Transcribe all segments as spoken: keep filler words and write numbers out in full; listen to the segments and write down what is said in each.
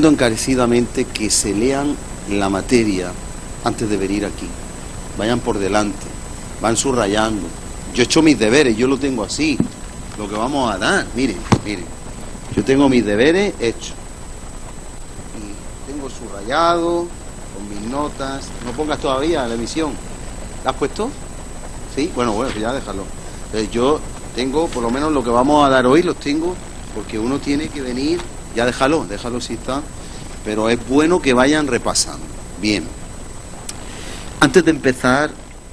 recomiendo encarecidamente que se lean la materia antes de venir aquí. Vayan por delante, van subrayando. Yo he hecho mis deberes, yo lo tengo así. Lo que vamos a dar, miren, miren. Yo tengo mis deberes hechos. Y tengo subrayado, con mis notas. No pongas todavía la emisión. ¿La has puesto? Sí, bueno, bueno, ya déjalo. Entonces yo tengo, por lo menos lo que vamos a dar hoy, los tengo, porque uno tiene que venir. Ya déjalo, déjalo si está. Pero es bueno que vayan repasando. Bien. Antes de empezar,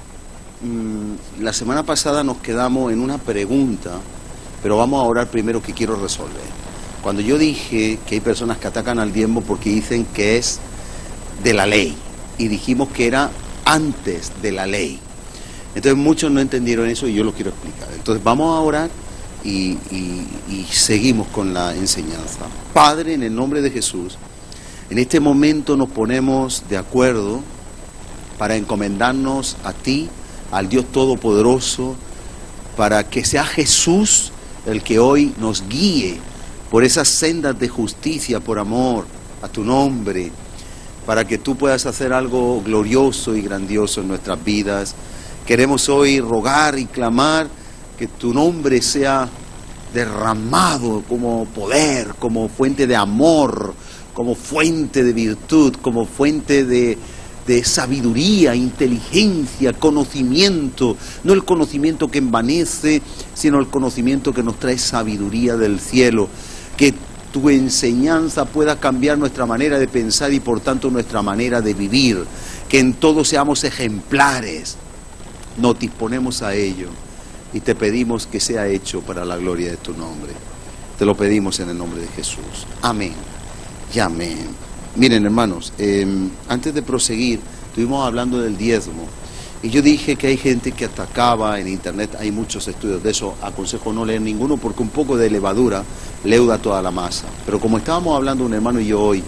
mmm, la semana pasada nos quedamos en una pregunta, pero vamos a orar primero que quiero resolver. Cuando yo dije que hay personas que atacan al diezmo porque dicen que es de la ley, y dijimos que era antes de la ley. Entonces muchos no entendieron eso y yo lo quiero explicar. Entonces vamos a orar y, y, y seguimos con la enseñanza. Padre, en el nombre de Jesús, en este momento nos ponemos de acuerdo para encomendarnos a ti, al Dios Todopoderoso, para que sea Jesús el que hoy nos guíe por esas sendas de justicia, por amor a tu nombre, para que tú puedas hacer algo glorioso y grandioso en nuestras vidas. Queremos hoy rogar y clamar que tu nombre sea derramado como poder, como fuente de amor, como fuente de virtud, como fuente de, de sabiduría, inteligencia, conocimiento, no el conocimiento que envanece, sino el conocimiento que nos trae sabiduría del cielo, que tu enseñanza pueda cambiar nuestra manera de pensar y por tanto nuestra manera de vivir, que en todo seamos ejemplares. Nos disponemos a ello y te pedimos que sea hecho para la gloria de tu nombre. Te lo pedimos en el nombre de Jesús. Amén y amén. Miren, hermanos, eh, antes de proseguir, estuvimos hablando del diezmo. Y yo dije que hay gente que atacaba en internet, hay muchos estudios de eso, aconsejo no leer ninguno porque un poco de levadura leuda toda la masa. Pero como estábamos hablando un hermano y yo hoy,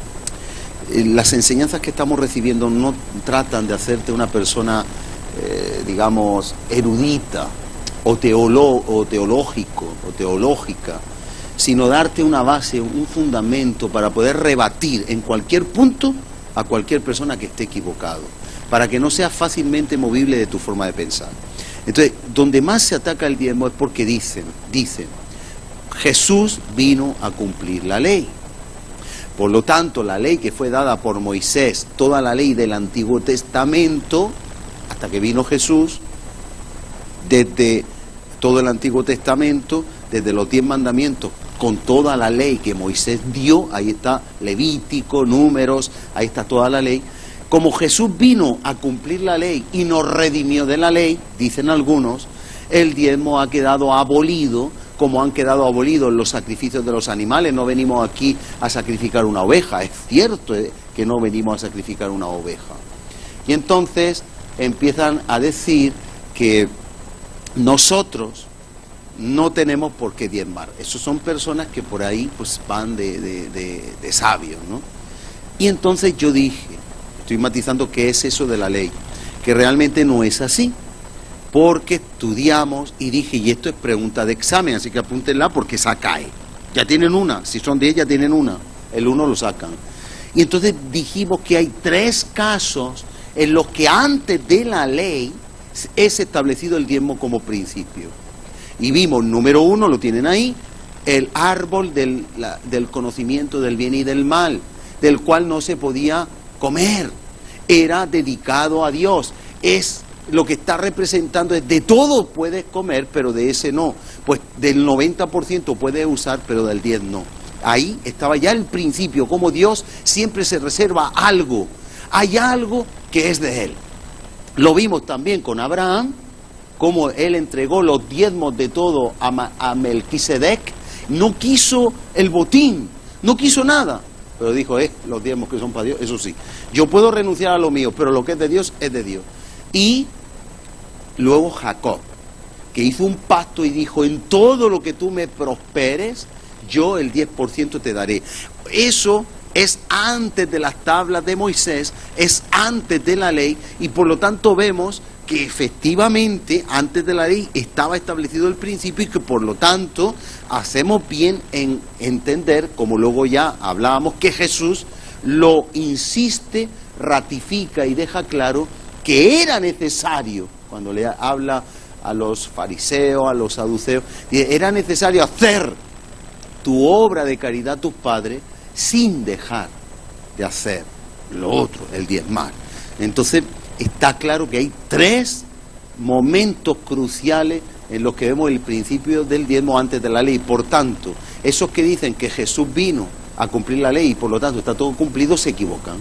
eh, las enseñanzas que estamos recibiendo no tratan de hacerte una persona, eh, digamos, erudita o, teolo o teológico o teológica, sino darte una base, un fundamento para poder rebatir en cualquier punto a cualquier persona que esté equivocado, para que no sea fácilmente movible de tu forma de pensar. Entonces, donde más se ataca el diezmo es porque dicen, dicen, Jesús vino a cumplir la ley. Por lo tanto, la ley que fue dada por Moisés, toda la ley del Antiguo Testamento, hasta que vino Jesús, desde todo el Antiguo Testamento, desde los diez mandamientos, con toda la ley que Moisés dio, ahí está Levítico, Números, ahí está toda la ley. Como Jesús vino a cumplir la ley y nos redimió de la ley, dicen algunos, el diezmo ha quedado abolido, como han quedado abolidos los sacrificios de los animales. No venimos aquí a sacrificar una oveja, es cierto que no venimos a sacrificar una oveja. Y entonces empiezan a decir que nosotros no tenemos por qué diezmar. Esos son personas que por ahí pues van de, de, de, de sabios, ¿no? Y entonces yo dije, estoy matizando qué es eso de la ley, que realmente no es así, porque estudiamos y dije, y esto es pregunta de examen, así que apúntenla porque esa cae. Ya tienen una, si son diez ya tienen una, el uno lo sacan. Y entonces dijimos que hay tres casos en los que antes de la ley es establecido el diezmo como principio. Y vimos, número uno, lo tienen ahí, el árbol del, la, del conocimiento del bien y del mal, del cual no se podía comer, era dedicado a Dios. Es lo que está representando, es de todo puedes comer, pero de ese no. Pues del noventa por ciento puedes usar, pero del diez no. Ahí estaba ya el principio, como Dios siempre se reserva algo. Hay algo que es de Él. Lo vimos también con Abraham, como él entregó los diezmos de todo a, a Melquisedec, no quiso el botín, no quiso nada, pero dijo, eh, los diezmos que son para Dios, eso sí, yo puedo renunciar a lo mío, pero lo que es de Dios, es de Dios. Y luego Jacob, que hizo un pacto y dijo, en todo lo que tú me prosperes, yo el diez por ciento te daré. Eso es antes de las tablas de Moisés, es antes de la ley, y por lo tanto vemos que efectivamente antes de la ley estaba establecido el principio y que por lo tanto hacemos bien en entender, como luego ya hablábamos, que Jesús lo insiste, ratifica y deja claro que era necesario, cuando le habla a los fariseos, a los saduceos, era necesario hacer tu obra de caridad a tus padres sin dejar de hacer lo otro, el diezmar. Entonces está claro que hay tres momentos cruciales en los que vemos el principio del diezmo antes de la ley. Por tanto, esos que dicen que Jesús vino a cumplir la ley y por lo tanto está todo cumplido, se equivocan.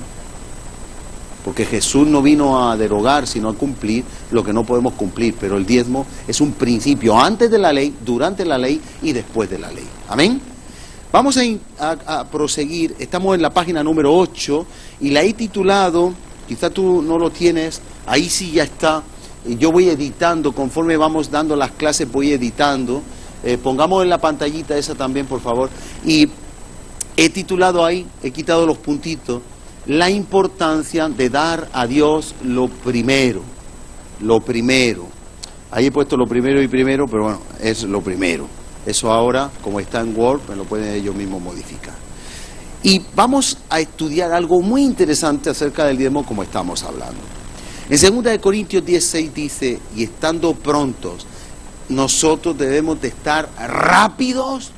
Porque Jesús no vino a derogar, sino a cumplir lo que no podemos cumplir. Pero el diezmo es un principio antes de la ley, durante la ley y después de la ley. Amén. Vamos a, a, a proseguir. Estamos en la página número ocho y la he titulado, quizá tú no lo tienes, ahí sí ya está. Yo voy editando, conforme vamos dando las clases voy editando. Eh, pongamos en la pantallita esa también, por favor. Y he titulado ahí, he quitado los puntitos, la importancia de dar a Dios lo primero, lo primero. Ahí he puesto lo primero y primero, pero bueno, es lo primero. Eso ahora, como está en Word, me lo pueden ellos mismos modificar. Y vamos a estudiar algo muy interesante acerca del diezmo, como estamos hablando. En segunda de Corintios dieciséis dice, y estando prontos, nosotros debemos de estar rápidos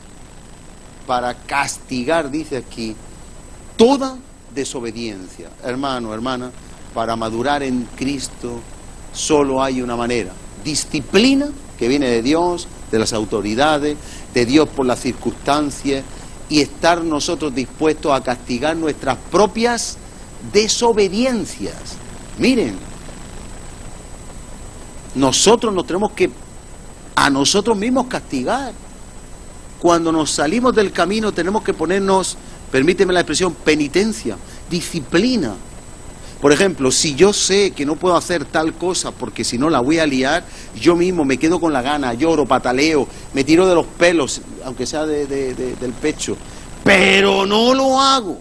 para castigar, dice aquí, toda desobediencia. Hermano, hermana, para madurar en Cristo solo hay una manera: disciplina que viene de Dios, de las autoridades, de Dios por las circunstancias, y estar nosotros dispuestos a castigar nuestras propias desobediencias. Miren, nosotros nos tenemos que a nosotros mismos castigar. Cuando nos salimos del camino tenemos que ponernos, permíteme la expresión, penitencia, disciplina. Por ejemplo, si yo sé que no puedo hacer tal cosa porque si no la voy a liar, yo mismo me quedo con la gana, lloro, pataleo, me tiro de los pelos, aunque sea de, de, de, del pecho, pero no lo hago,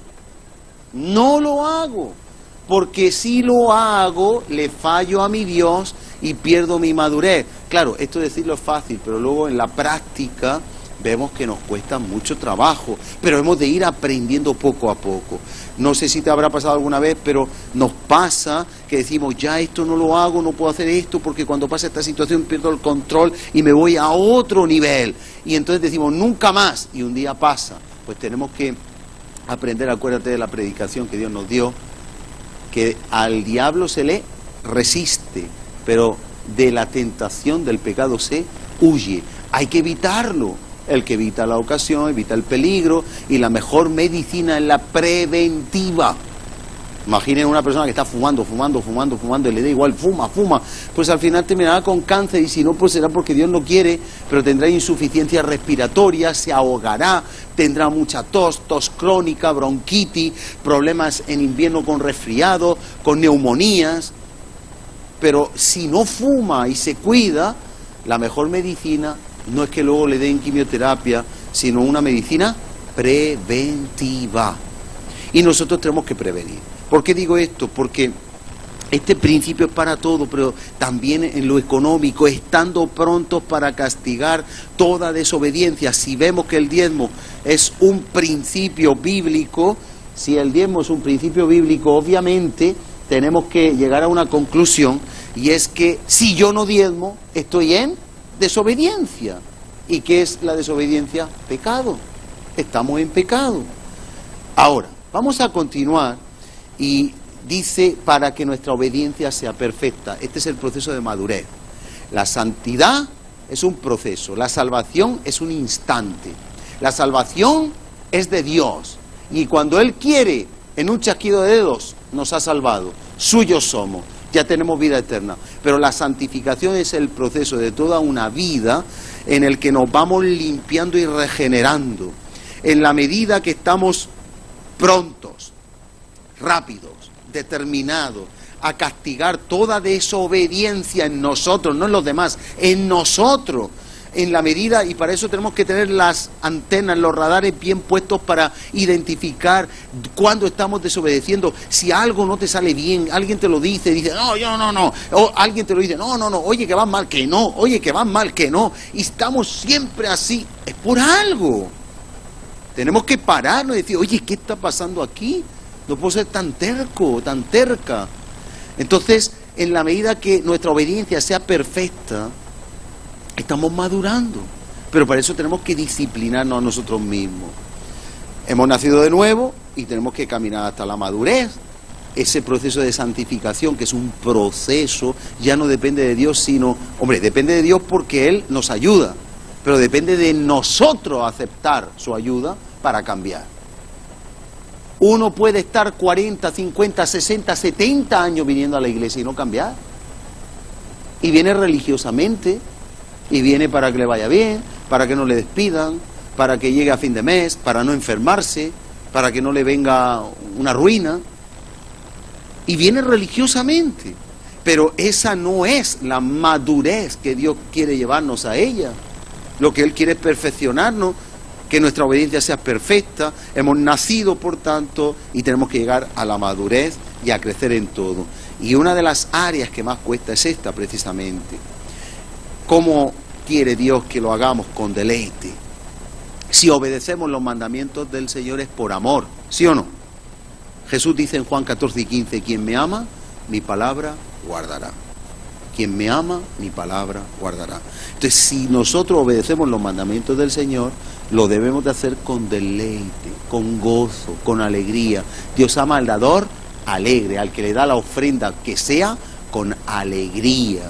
no lo hago, porque si lo hago le fallo a mi Dios y pierdo mi madurez. Claro, esto decirlo es fácil, pero luego en la práctica vemos que nos cuesta mucho trabajo, pero hemos de ir aprendiendo poco a poco. No sé si te habrá pasado alguna vez, pero nos pasa que decimos, ya esto no lo hago, no puedo hacer esto, porque cuando pasa esta situación pierdo el control y me voy a otro nivel. Y entonces decimos, nunca más, y un día pasa. Pues tenemos que aprender, acuérdate de la predicación que Dios nos dio, que al diablo se le resiste, pero de la tentación del pecado se huye. Hay que evitarlo. El que evita la ocasión, evita el peligro, y la mejor medicina es la preventiva. Imaginen una persona que está fumando, fumando, fumando, fumando, y le da igual, fuma, fuma, pues al final terminará con cáncer, y si no, pues será porque Dios no quiere, pero tendrá insuficiencia respiratoria, se ahogará, tendrá mucha tos, tos crónica, bronquitis, problemas en invierno con resfriado, con neumonías. Pero si no fuma y se cuida, la mejor medicina no es que luego le den quimioterapia, sino una medicina preventiva. Y nosotros tenemos que prevenir. ¿Por qué digo esto? Porque este principio es para todo, pero también en lo económico, estando prontos para castigar toda desobediencia. Si vemos que el diezmo es un principio bíblico, si el diezmo es un principio bíblico, obviamente tenemos que llegar a una conclusión, y es que si yo no diezmo, estoy en desobediencia. ¿Y qué es la desobediencia? Pecado. Estamos en pecado. Ahora, vamos a continuar, y dice, para que nuestra obediencia sea perfecta. Este es el proceso de madurez. La santidad es un proceso, la salvación es un instante. La salvación es de Dios, y cuando Él quiere, en un chasquido de dedos, nos ha salvado. Suyos somos. Ya tenemos vida eterna, pero la santificación es el proceso de toda una vida en el que nos vamos limpiando y regenerando, en la medida que estamos prontos, rápidos, determinados a castigar toda desobediencia en nosotros, no en los demás, en nosotros. en la medida, y para eso tenemos que tener las antenas, los radares bien puestos para identificar cuando estamos desobedeciendo. Si algo no te sale bien, alguien te lo dice, dice, no, yo no, no, o alguien te lo dice, no, no, no, oye que vas mal, que no, oye que vas mal, que no, y estamos siempre así, es por algo. Tenemos que pararnos y decir, oye, ¿qué está pasando aquí? No puedo ser tan terco, tan terca. Entonces, en la medida que nuestra obediencia sea perfecta, estamos madurando. Pero para eso tenemos que disciplinarnos a nosotros mismos. Hemos nacido de nuevo y tenemos que caminar hasta la madurez. Ese proceso de santificación, que es un proceso, ya no depende de Dios, sino, hombre, depende de Dios porque Él nos ayuda, pero depende de nosotros aceptar su ayuda para cambiar. Uno puede estar cuarenta, cincuenta, sesenta, setenta años viniendo a la iglesia y no cambiar. Y viene religiosamente, y viene para que le vaya bien, para que no le despidan, para que llegue a fin de mes, para no enfermarse, para que no le venga una ruina. Y viene religiosamente. Pero esa no es la madurez que Dios quiere llevarnos a ella. Lo que Él quiere es perfeccionarnos, que nuestra obediencia sea perfecta. Hemos nacido, por tanto, y tenemos que llegar a la madurez y a crecer en todo. Y una de las áreas que más cuesta es esta, precisamente. ¿Cómo quiere Dios que lo hagamos? Con deleite. Si obedecemos los mandamientos del Señor es por amor, ¿sí o no? Jesús dice en Juan catorce y quince, quien me ama, mi palabra guardará. Quien me ama, mi palabra guardará. Entonces, si nosotros obedecemos los mandamientos del Señor, lo debemos de hacer con deleite, con gozo, con alegría. Dios ama al dador alegre, al que le da la ofrenda, que sea con alegría.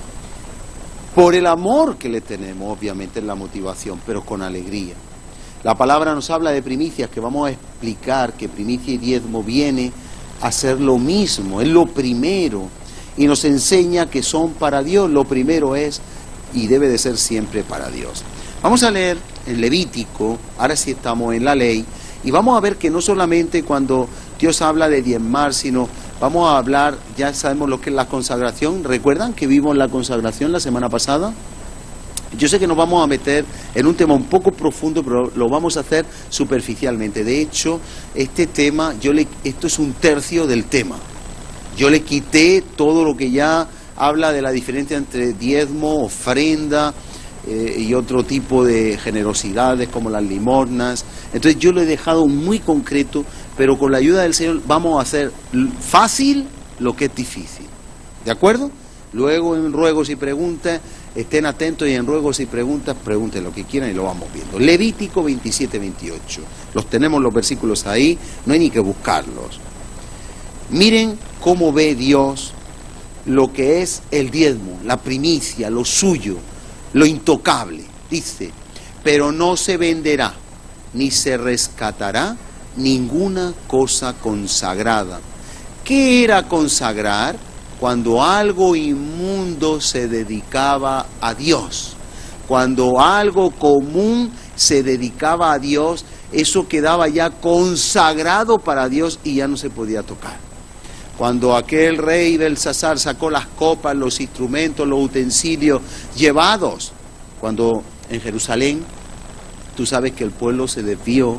Por el amor que le tenemos, obviamente, es la motivación, pero con alegría. La palabra nos habla de primicias, que vamos a explicar que primicia y diezmo viene a ser lo mismo, es lo primero. Y nos enseña que son para Dios, lo primero es y debe de ser siempre para Dios. Vamos a leer en Levítico, ahora sí estamos en la ley, y vamos a ver que no solamente cuando Dios habla de diezmar, sino vamos a hablar, ya sabemos lo que es la consagración. ¿Recuerdan que vimos la consagración la semana pasada? Yo sé que nos vamos a meter en un tema un poco profundo, pero lo vamos a hacer superficialmente. De hecho, este tema, yo le, esto es un tercio del tema. Yo le quité todo lo que ya habla de la diferencia entre diezmo, ofrenda eh, y otro tipo de generosidades como las limosnas. Entonces yo lo he dejado muy concreto, pero con la ayuda del Señor vamos a hacer fácil lo que es difícil. ¿De acuerdo? Luego en ruegos y preguntas, estén atentos, y en ruegos y preguntas, pregunten lo que quieran y lo vamos viendo. Levítico veintisiete, veintiocho. Los tenemos los versículos ahí, no hay ni que buscarlos. Miren cómo ve Dios lo que es el diezmo, la primicia, lo suyo, lo intocable. Dice, pero no se venderá, ni se rescatará ninguna cosa consagrada. ¿Qué era consagrar? Cuando algo inmundo se dedicaba a Dios, cuando algo común se dedicaba a Dios, eso quedaba ya consagrado para Dios y ya no se podía tocar. Cuando aquel rey Belsasar sacó las copas, los instrumentos, los utensilios llevados, cuando en Jerusalén, tú sabes que el pueblo se desvió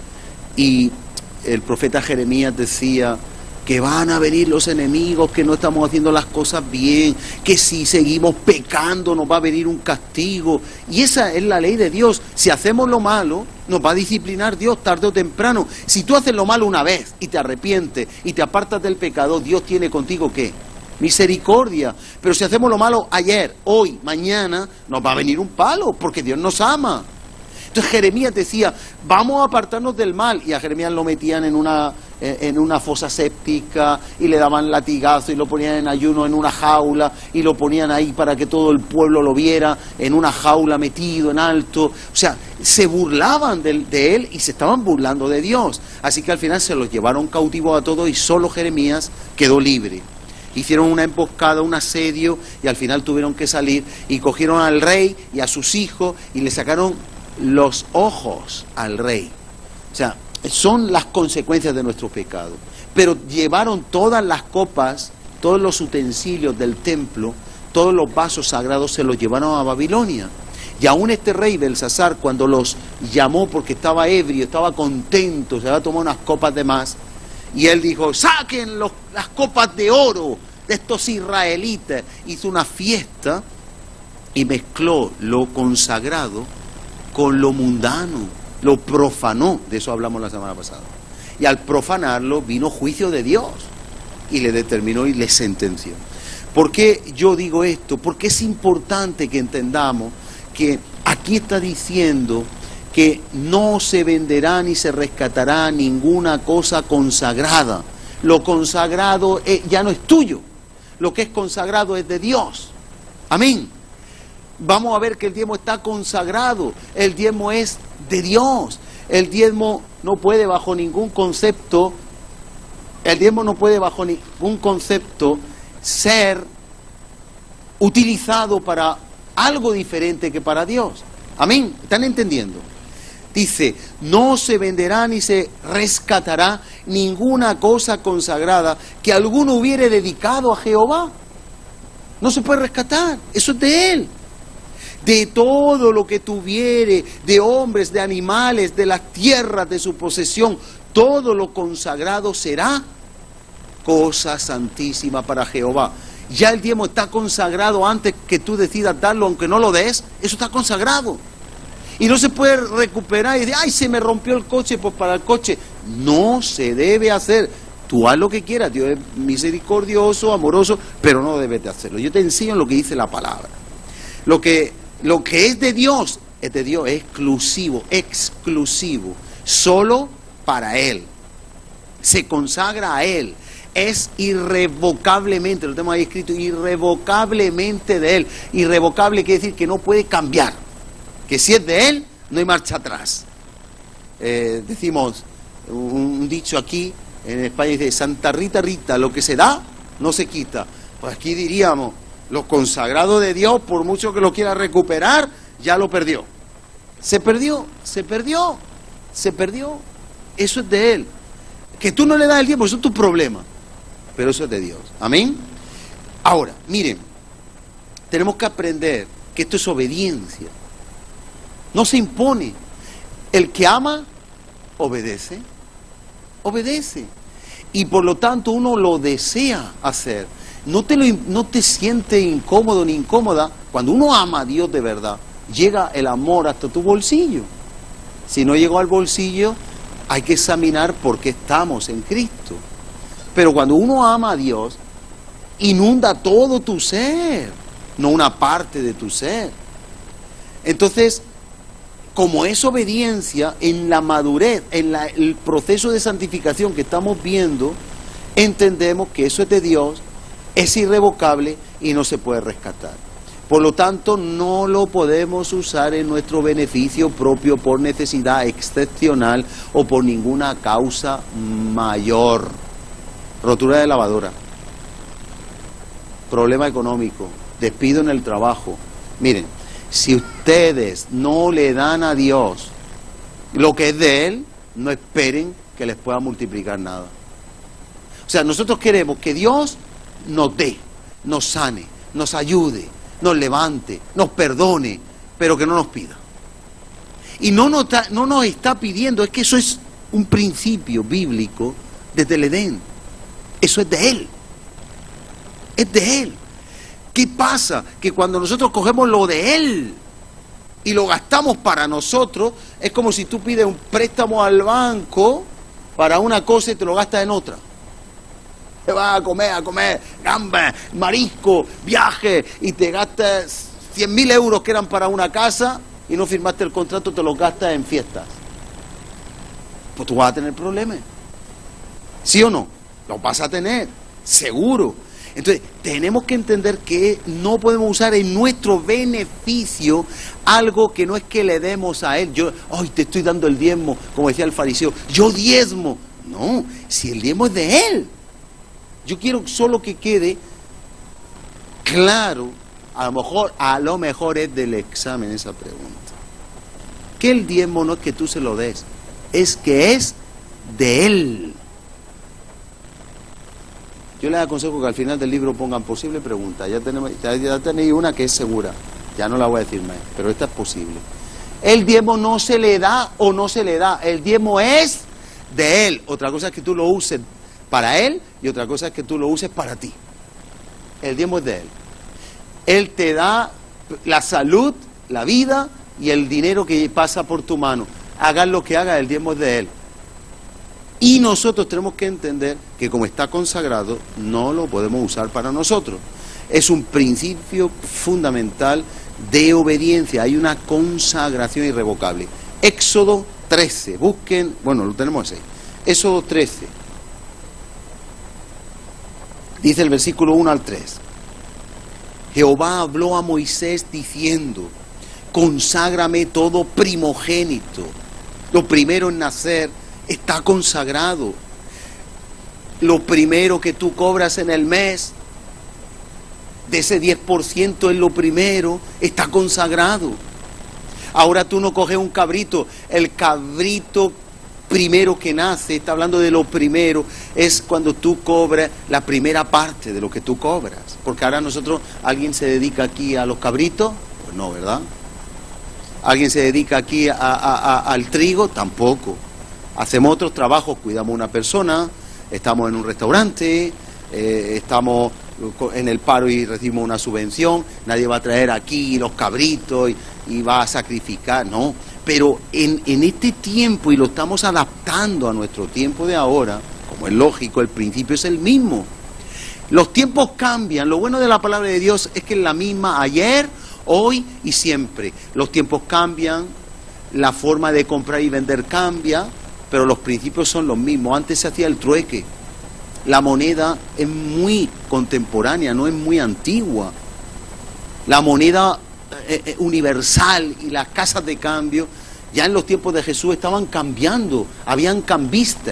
y el profeta Jeremías decía que van a venir los enemigos, que no estamos haciendo las cosas bien, que si seguimos pecando nos va a venir un castigo. Y esa es la ley de Dios. Si hacemos lo malo, nos va a disciplinar Dios tarde o temprano. Si tú haces lo malo una vez y te arrepientes y te apartas del pecado, Dios tiene contigo ¿qué? Misericordia. Pero si hacemos lo malo ayer, hoy, mañana, nos va a venir un palo, porque Dios nos ama. Entonces Jeremías decía, vamos a apartarnos del mal, y a Jeremías lo metían en una, en una fosa séptica, y le daban latigazo, y lo ponían en ayuno en una jaula, y lo ponían ahí para que todo el pueblo lo viera, en una jaula metido en alto. O sea, se burlaban de, de él, y se estaban burlando de Dios. Así que al final se los llevaron cautivos a todos, y solo Jeremías quedó libre. Hicieron una emboscada, un asedio, y al final tuvieron que salir, y cogieron al rey y a sus hijos, y le sacaron los ojos al rey. O sea, son las consecuencias de nuestro pecado. Pero llevaron todas las copas, todos los utensilios del templo, todos los vasos sagrados se los llevaron a Babilonia. Y aún este rey Belsasar, cuando los llamó porque estaba ebrio, estaba contento, se había tomado unas copas de más, y él dijo, saquen los, las copas de oro de estos israelitas. Hizo una fiesta y mezcló lo consagrado con lo mundano, lo profanó. De eso hablamos la semana pasada. Y al profanarlo vino juicio de Dios y le determinó y le sentenció. ¿Por qué yo digo esto? Porque es importante que entendamos que aquí está diciendo que no se venderá ni se rescatará ninguna cosa consagrada. Lo consagrado es, ya no es tuyo. Lo que es consagrado es de Dios. Amén. Vamos a ver que el diezmo está consagrado. El diezmo es de Dios. El diezmo no puede bajo ningún concepto, el diezmo no puede bajo ningún concepto ser utilizado para algo diferente que para Dios. Amén. ¿Están entendiendo? Dice, no se venderá ni se rescatará ninguna cosa consagrada que alguno hubiere dedicado a Jehová. No se puede rescatar, eso es de Él. De todo lo que tuviere, de hombres, de animales, de las tierras de su posesión, todo lo consagrado será cosa santísima para Jehová. Ya el diezmo está consagrado antes que tú decidas darlo, aunque no lo des, eso está consagrado. Y no se puede recuperar y decir, ay, se me rompió el coche, pues para el coche. No se debe hacer. Tú haz lo que quieras, Dios es misericordioso, amoroso, pero no debes de hacerlo. Yo te enseño lo que dice la palabra. Lo que, lo que es de Dios, es de Dios, es exclusivo, exclusivo, solo para Él. Se consagra a Él. Es irrevocablemente, lo tenemos ahí escrito, irrevocablemente de Él. Irrevocable quiere decir que no puede cambiar. Que si es de Él, no hay marcha atrás. Eh, decimos un, un dicho aquí, en España dice, Santa Rita Rita, lo que se da, no se quita. Pues aquí diríamos, lo consagrado de Dios, por mucho que lo quiera recuperar, ya lo perdió. Se perdió, se perdió, se perdió. Eso es de Él. Que tú no le das el diezmo, eso es tu problema. Pero eso es de Dios. Amén. Ahora, miren, tenemos que aprender que esto es obediencia. No se impone. El que ama, obedece. Obedece. Y por lo tanto uno lo desea hacer. No te, lo, no te sientes incómodo ni incómoda. Cuando uno ama a Dios de verdad, llega el amor hasta tu bolsillo. Si no llegó al bolsillo, hay que examinar por qué estamos en Cristo. Pero cuando uno ama a Dios, inunda todo tu ser, no una parte de tu ser. Entonces, como es obediencia, en la madurez, en la, el proceso de santificación que estamos viendo, entendemos que eso es de Dios, es irrevocable y no se puede rescatar. Por lo tanto, no lo podemos usar en nuestro beneficio propio por necesidad excepcional o por ninguna causa mayor. Rotura de lavadora, problema económico, despido en el trabajo. Miren, si ustedes no le dan a Dios lo que es de Él, no esperen que les pueda multiplicar nada. O sea, nosotros queremos que Dios nos dé, nos sane, nos ayude, nos levante, nos perdone, pero que no nos pida. Y no nos, no nos está pidiendo, es que eso es un principio bíblico desde el Edén. Eso es de Él. Es de Él. ¿Qué pasa? Que cuando nosotros cogemos lo de Él y lo gastamos para nosotros, es como si tú pides un préstamo al banco para una cosa y te lo gastas en otra. Te vas a comer, a comer gamba, marisco, viaje, y te gastas cien mil euros que eran para una casa y no firmaste el contrato, te los gastas en fiestas. Pues tú vas a tener problemas. ¿Sí o no? Lo vas a tener, seguro. Entonces, tenemos que entender que no podemos usar en nuestro beneficio algo que no es que le demos a Él. Yo, ay, te estoy dando el diezmo, como decía el fariseo, yo diezmo. No, si el diezmo es de Él. Yo quiero solo que quede claro, a lo mejor, a lo mejor es del examen esa pregunta. Que el diezmo no es que tú se lo des, es que es de Él. Yo les aconsejo que al final del libro pongan posible pregunta. Ya tenemos, ya, ya tenéis una que es segura. ya no la voy a decir más, pero esta es posible. El diezmo no se le da o no se le da, el diezmo es de Él. Otra cosa es que tú lo uses para Él y otra cosa es que tú lo uses para ti. El diezmo es de Él. Él te da la salud, la vida y el dinero que pasa por tu mano. Hagas lo que hagas, el diezmo es de Él. Y nosotros tenemos que entender que como está consagrado, no lo podemos usar para nosotros. Es un principio fundamental de obediencia, hay una consagración irrevocable. Éxodo trece, busquen, bueno, lo tenemos ahí. Éxodo trece, dice el versículo uno al tres. Jehová habló a Moisés diciendo, conságrame todo primogénito. Lo primero en nacer está consagrado. Lo primero que tú cobras en el mes, de ese diez por ciento es lo primero, está consagrado. Ahora tú no coges un cabrito, el cabrito primero que nace, está hablando de lo primero, es cuando tú cobras la primera parte de lo que tú cobras. Porque ahora nosotros, ¿alguien se dedica aquí a los cabritos? Pues no, ¿verdad? ¿Alguien se dedica aquí a, a, a, al trigo? Tampoco. Hacemos otros trabajos, cuidamos a una persona, estamos en un restaurante, eh, estamos en el paro y recibimos una subvención, nadie va a traer aquí los cabritos y, y va a sacrificar, no. Pero en, en este tiempo, y lo estamos adaptando a nuestro tiempo de ahora, como es lógico, el principio es el mismo. Los tiempos cambian, lo bueno de la palabra de Dios es que es la misma ayer, hoy y siempre. Los tiempos cambian, la forma de comprar y vender cambia, pero los principios son los mismos. Antes se hacía el trueque. La moneda es muy contemporánea, no es muy antigua. La moneda eh, universal y las casas de cambio ya en los tiempos de Jesús estaban cambiando. Habían cambistas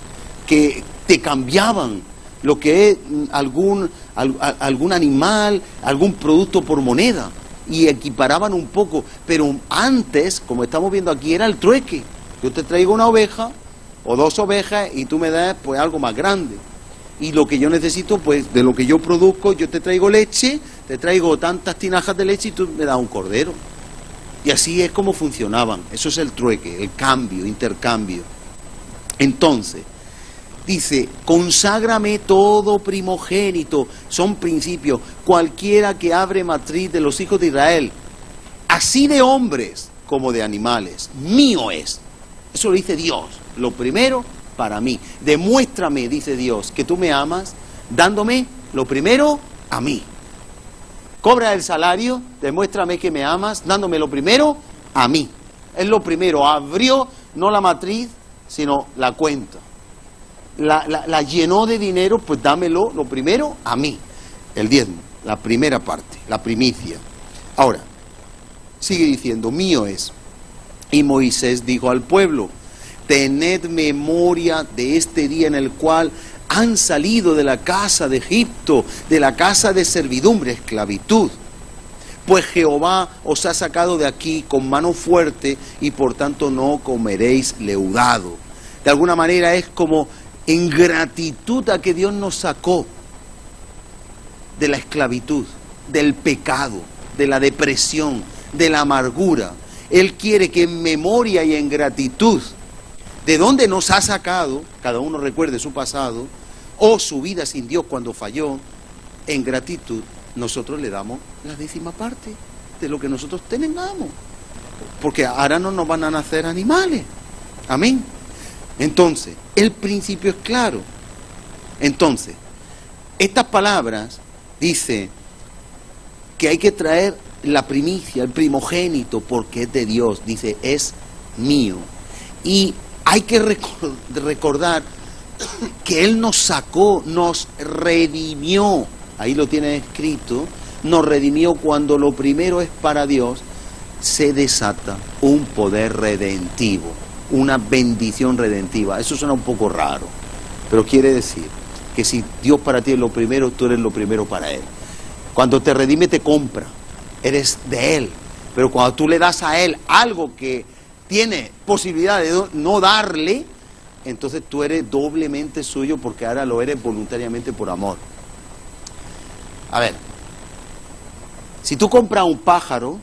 que te cambiaban lo que es algún, al, algún animal, algún producto por moneda y equiparaban un poco. Pero antes, como estamos viendo aquí, era el trueque. Yo te traigo una oveja o dos ovejas y tú me das pues algo más grande. Y lo que yo necesito, pues de lo que yo produzco, yo te traigo leche, te traigo tantas tinajas de leche y tú me das un cordero. Y así es como funcionaban. Eso es el trueque, el cambio, intercambio. Entonces, dice, conságrame todo primogénito. Son principios. Cualquiera que abre matriz de los hijos de Israel, así de hombres como de animales, mío es. Eso lo dice Dios. Lo primero para mí. Demuéstrame, dice Dios, que tú me amas, dándome lo primero a mí. Cobra el salario, demuéstrame que me amas, dándome lo primero a mí. Es lo primero. Abrió no la matriz, sino la cuenta. La, la, la llenó de dinero, pues dámelo lo primero a mí. El diezmo, la primera parte, la primicia. Ahora, sigue diciendo, mío es. Y Moisés dijo al pueblo, tened memoria de este día en el cual han salido de la casa de Egipto, de la casa de servidumbre, esclavitud. Pues Jehová os ha sacado de aquí con mano fuerte y por tanto no comeréis leudado. De alguna manera es como en gratitud a que Dios nos sacó de la esclavitud, del pecado, de la depresión, de la amargura. Él quiere que en memoria y en gratitud de dónde nos ha sacado, cada uno recuerde su pasado, o su vida sin Dios cuando falló, en gratitud, nosotros le damos la décima parte de lo que nosotros tengamos. Porque ahora no nos van a nacer animales. Amén. Entonces, el principio es claro. Entonces, estas palabras dice que hay que traer la primicia, el primogénito, porque es de Dios. Dice, es mío. Y hay que recordar que Él nos sacó, nos redimió. Ahí lo tiene escrito. Nos redimió cuando lo primero es para Dios. Se desata un poder redentivo, una bendición redentiva. Eso suena un poco raro, pero quiere decir que si Dios para ti es lo primero, tú eres lo primero para Él. Cuando te redime te compra, eres de Él. Pero cuando tú le das a Él algo que tiene posibilidad de no darle, entonces tú eres doblemente suyo porque ahora lo eres voluntariamente por amor. A ver, Si tú compras un pájaro,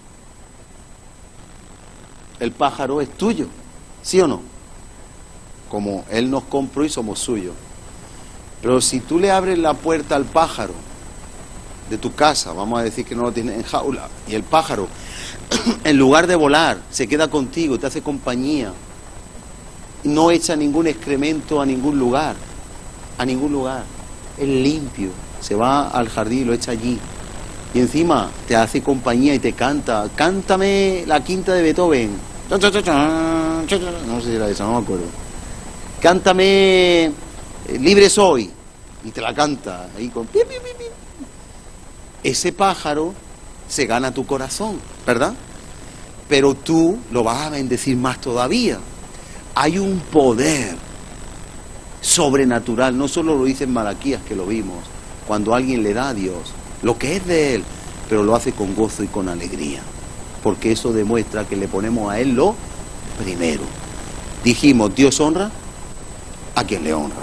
el pájaro es tuyo, ¿sí o no? Como él nos compró y somos suyos. Pero si tú le abres la puerta al pájaro de tu casa, vamos a decir que no lo tienes en jaula, y el pájaro, en lugar de volar, se queda contigo, te hace compañía, no echa ningún excremento a ningún lugar, a ningún lugar, es limpio, se va al jardín y lo echa allí, y encima te hace compañía y te canta, cántame la quinta de Beethoven, no sé si era esa, no me acuerdo, cántame Libre Soy, y te la canta ahí con pi, pi, pi, pi. Ese pájaro se gana tu corazón, ¿verdad? Pero tú lo vas a bendecir más todavía. Hay un poder sobrenatural, no solo lo dice en Malaquías que lo vimos, cuando alguien le da a Dios lo que es de Él, pero lo hace con gozo y con alegría, porque eso demuestra que le ponemos a Él lo primero. Dijimos, Dios honra a quien le honra.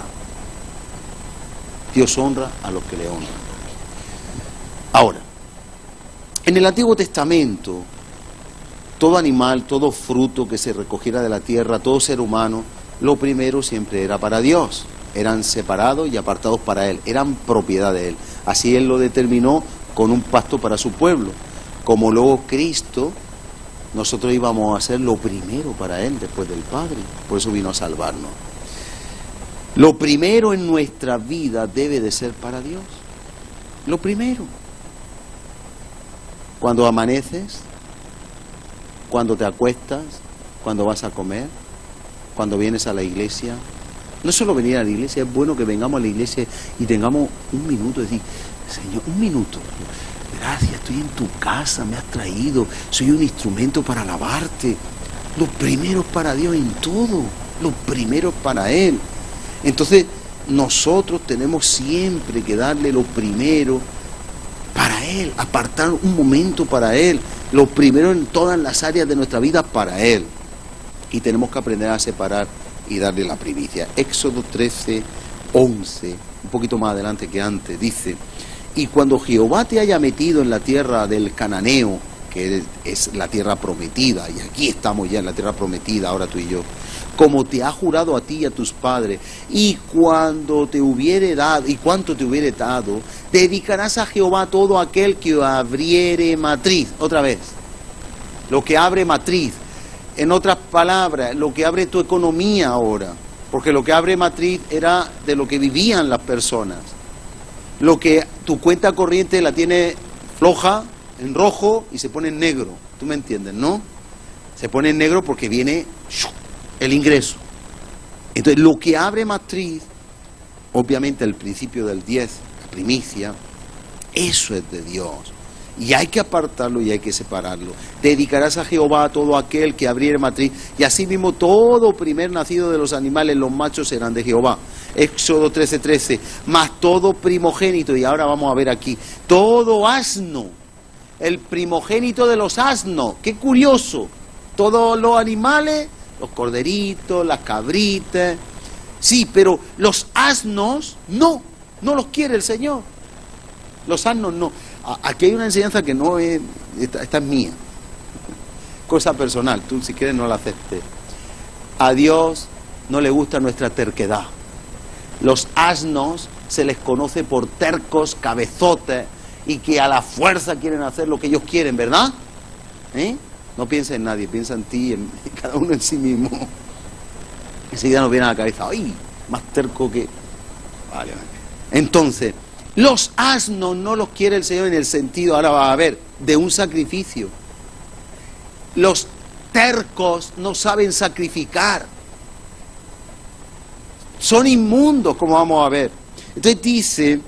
Dios honra a los que le honran. Ahora, en el Antiguo Testamento, todo animal, todo fruto que se recogiera de la tierra, todo ser humano, lo primero siempre era para Dios. Eran separados y apartados para Él, eran propiedad de Él. Así Él lo determinó con un pacto para su pueblo. Como luego Cristo, nosotros íbamos a ser lo primero para Él después del Padre. Por eso vino a salvarnos. Lo primero en nuestra vida debe de ser para Dios. Lo primero. Cuando amaneces, cuando te acuestas, cuando vas a comer, cuando vienes a la iglesia. No solo venir a la iglesia, es bueno que vengamos a la iglesia y tengamos un minuto, decir, Señor, un minuto, gracias, estoy en tu casa, me has traído, soy un instrumento para alabarte. Lo primero es para Dios en todo, lo primero es para Él. Entonces, nosotros tenemos siempre que darle lo primero para Él, apartar un momento para Él, lo primero en todas las áreas de nuestra vida para Él. Y tenemos que aprender a separar y darle la primicia. Éxodo trece, once, un poquito más adelante que antes, dice, y cuando Jehová te haya metido en la tierra del Cananeo, que es la tierra prometida, y aquí estamos ya en la tierra prometida, ahora tú y yo, como te ha jurado a ti y a tus padres, y cuando te hubiere dado, y cuanto te hubiere dado, dedicarás a Jehová todo aquel que abriere matriz. Otra vez, lo que abre matriz, en otras palabras, lo que abre tu economía ahora, porque lo que abre matriz era de lo que vivían las personas. Lo que tu cuenta corriente la tiene floja, en rojo, y se pone en negro. ¿Tú me entiendes, no? Se pone en negro porque viene el ingreso. Entonces, lo que abre matriz, obviamente el principio del diez, la primicia, eso es de Dios. Y hay que apartarlo y hay que separarlo. Dedicarás a Jehová todo aquel que abriere matriz, y asimismo todo primer nacido de los animales, los machos serán de Jehová. Éxodo trece, trece, más todo primogénito, y ahora vamos a ver aquí, todo asno, el primogénito de los asnos, qué curioso, todos los animales, los corderitos, las cabritas, sí, pero los asnos no, no los quiere el Señor, los asnos no. Aquí hay una enseñanza que no es, esta, esta es mía, cosa personal, tú si quieres no la aceptes. A Dios no le gusta nuestra terquedad. Los asnos se les conoce por tercos, cabezotes, y que a la fuerza quieren hacer lo que ellos quieren, ¿verdad? ¿Eh? No piensa en nadie, piensa en ti, en, en cada uno en sí mismo. Enseguida nos viene a la cabeza, ¡ay! Más terco que... Vale, vale. Entonces, los asnos no los quiere el Señor en el sentido, ahora va a ver, de un sacrificio. Los tercos no saben sacrificar. Son inmundos, como vamos a ver. Entonces dice,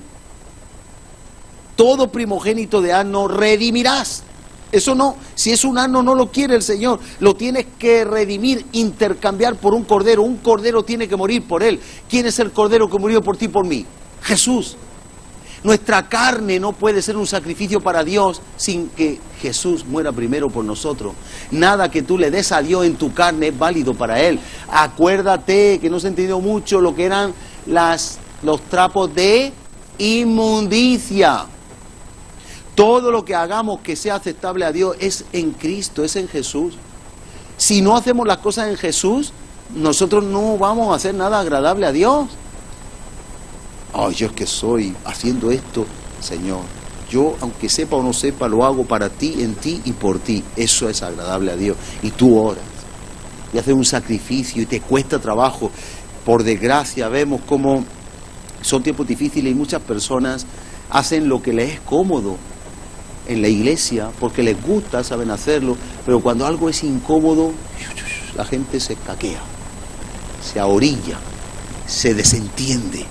todo primogénito de asno redimirás. Eso no, si es un asno no lo quiere el Señor, lo tienes que redimir, intercambiar por un cordero. Un cordero tiene que morir por él. ¿Quién es el cordero que murió por ti y por mí? Jesús. Nuestra carne no puede ser un sacrificio para Dios sin que Jesús muera primero por nosotros. Nada que tú le des a Dios en tu carne es válido para Él. Acuérdate que no se entendió mucho lo que eran las, los trapos de inmundicia. Todo lo que hagamos que sea aceptable a Dios es en Cristo, es en Jesús. Si no hacemos las cosas en Jesús, nosotros no vamos a hacer nada agradable a Dios. Ay, yo es que soy haciendo esto, Señor. Yo, aunque sepa o no sepa, lo hago para ti, en ti y por ti. Eso es agradable a Dios. Y tú oras y haces un sacrificio y te cuesta trabajo. Por desgracia vemos cómo son tiempos difíciles y muchas personas hacen lo que les es cómodo en la iglesia porque les gusta, saben hacerlo, pero cuando algo es incómodo, la gente se caquea, se ahorilla, se desentiende.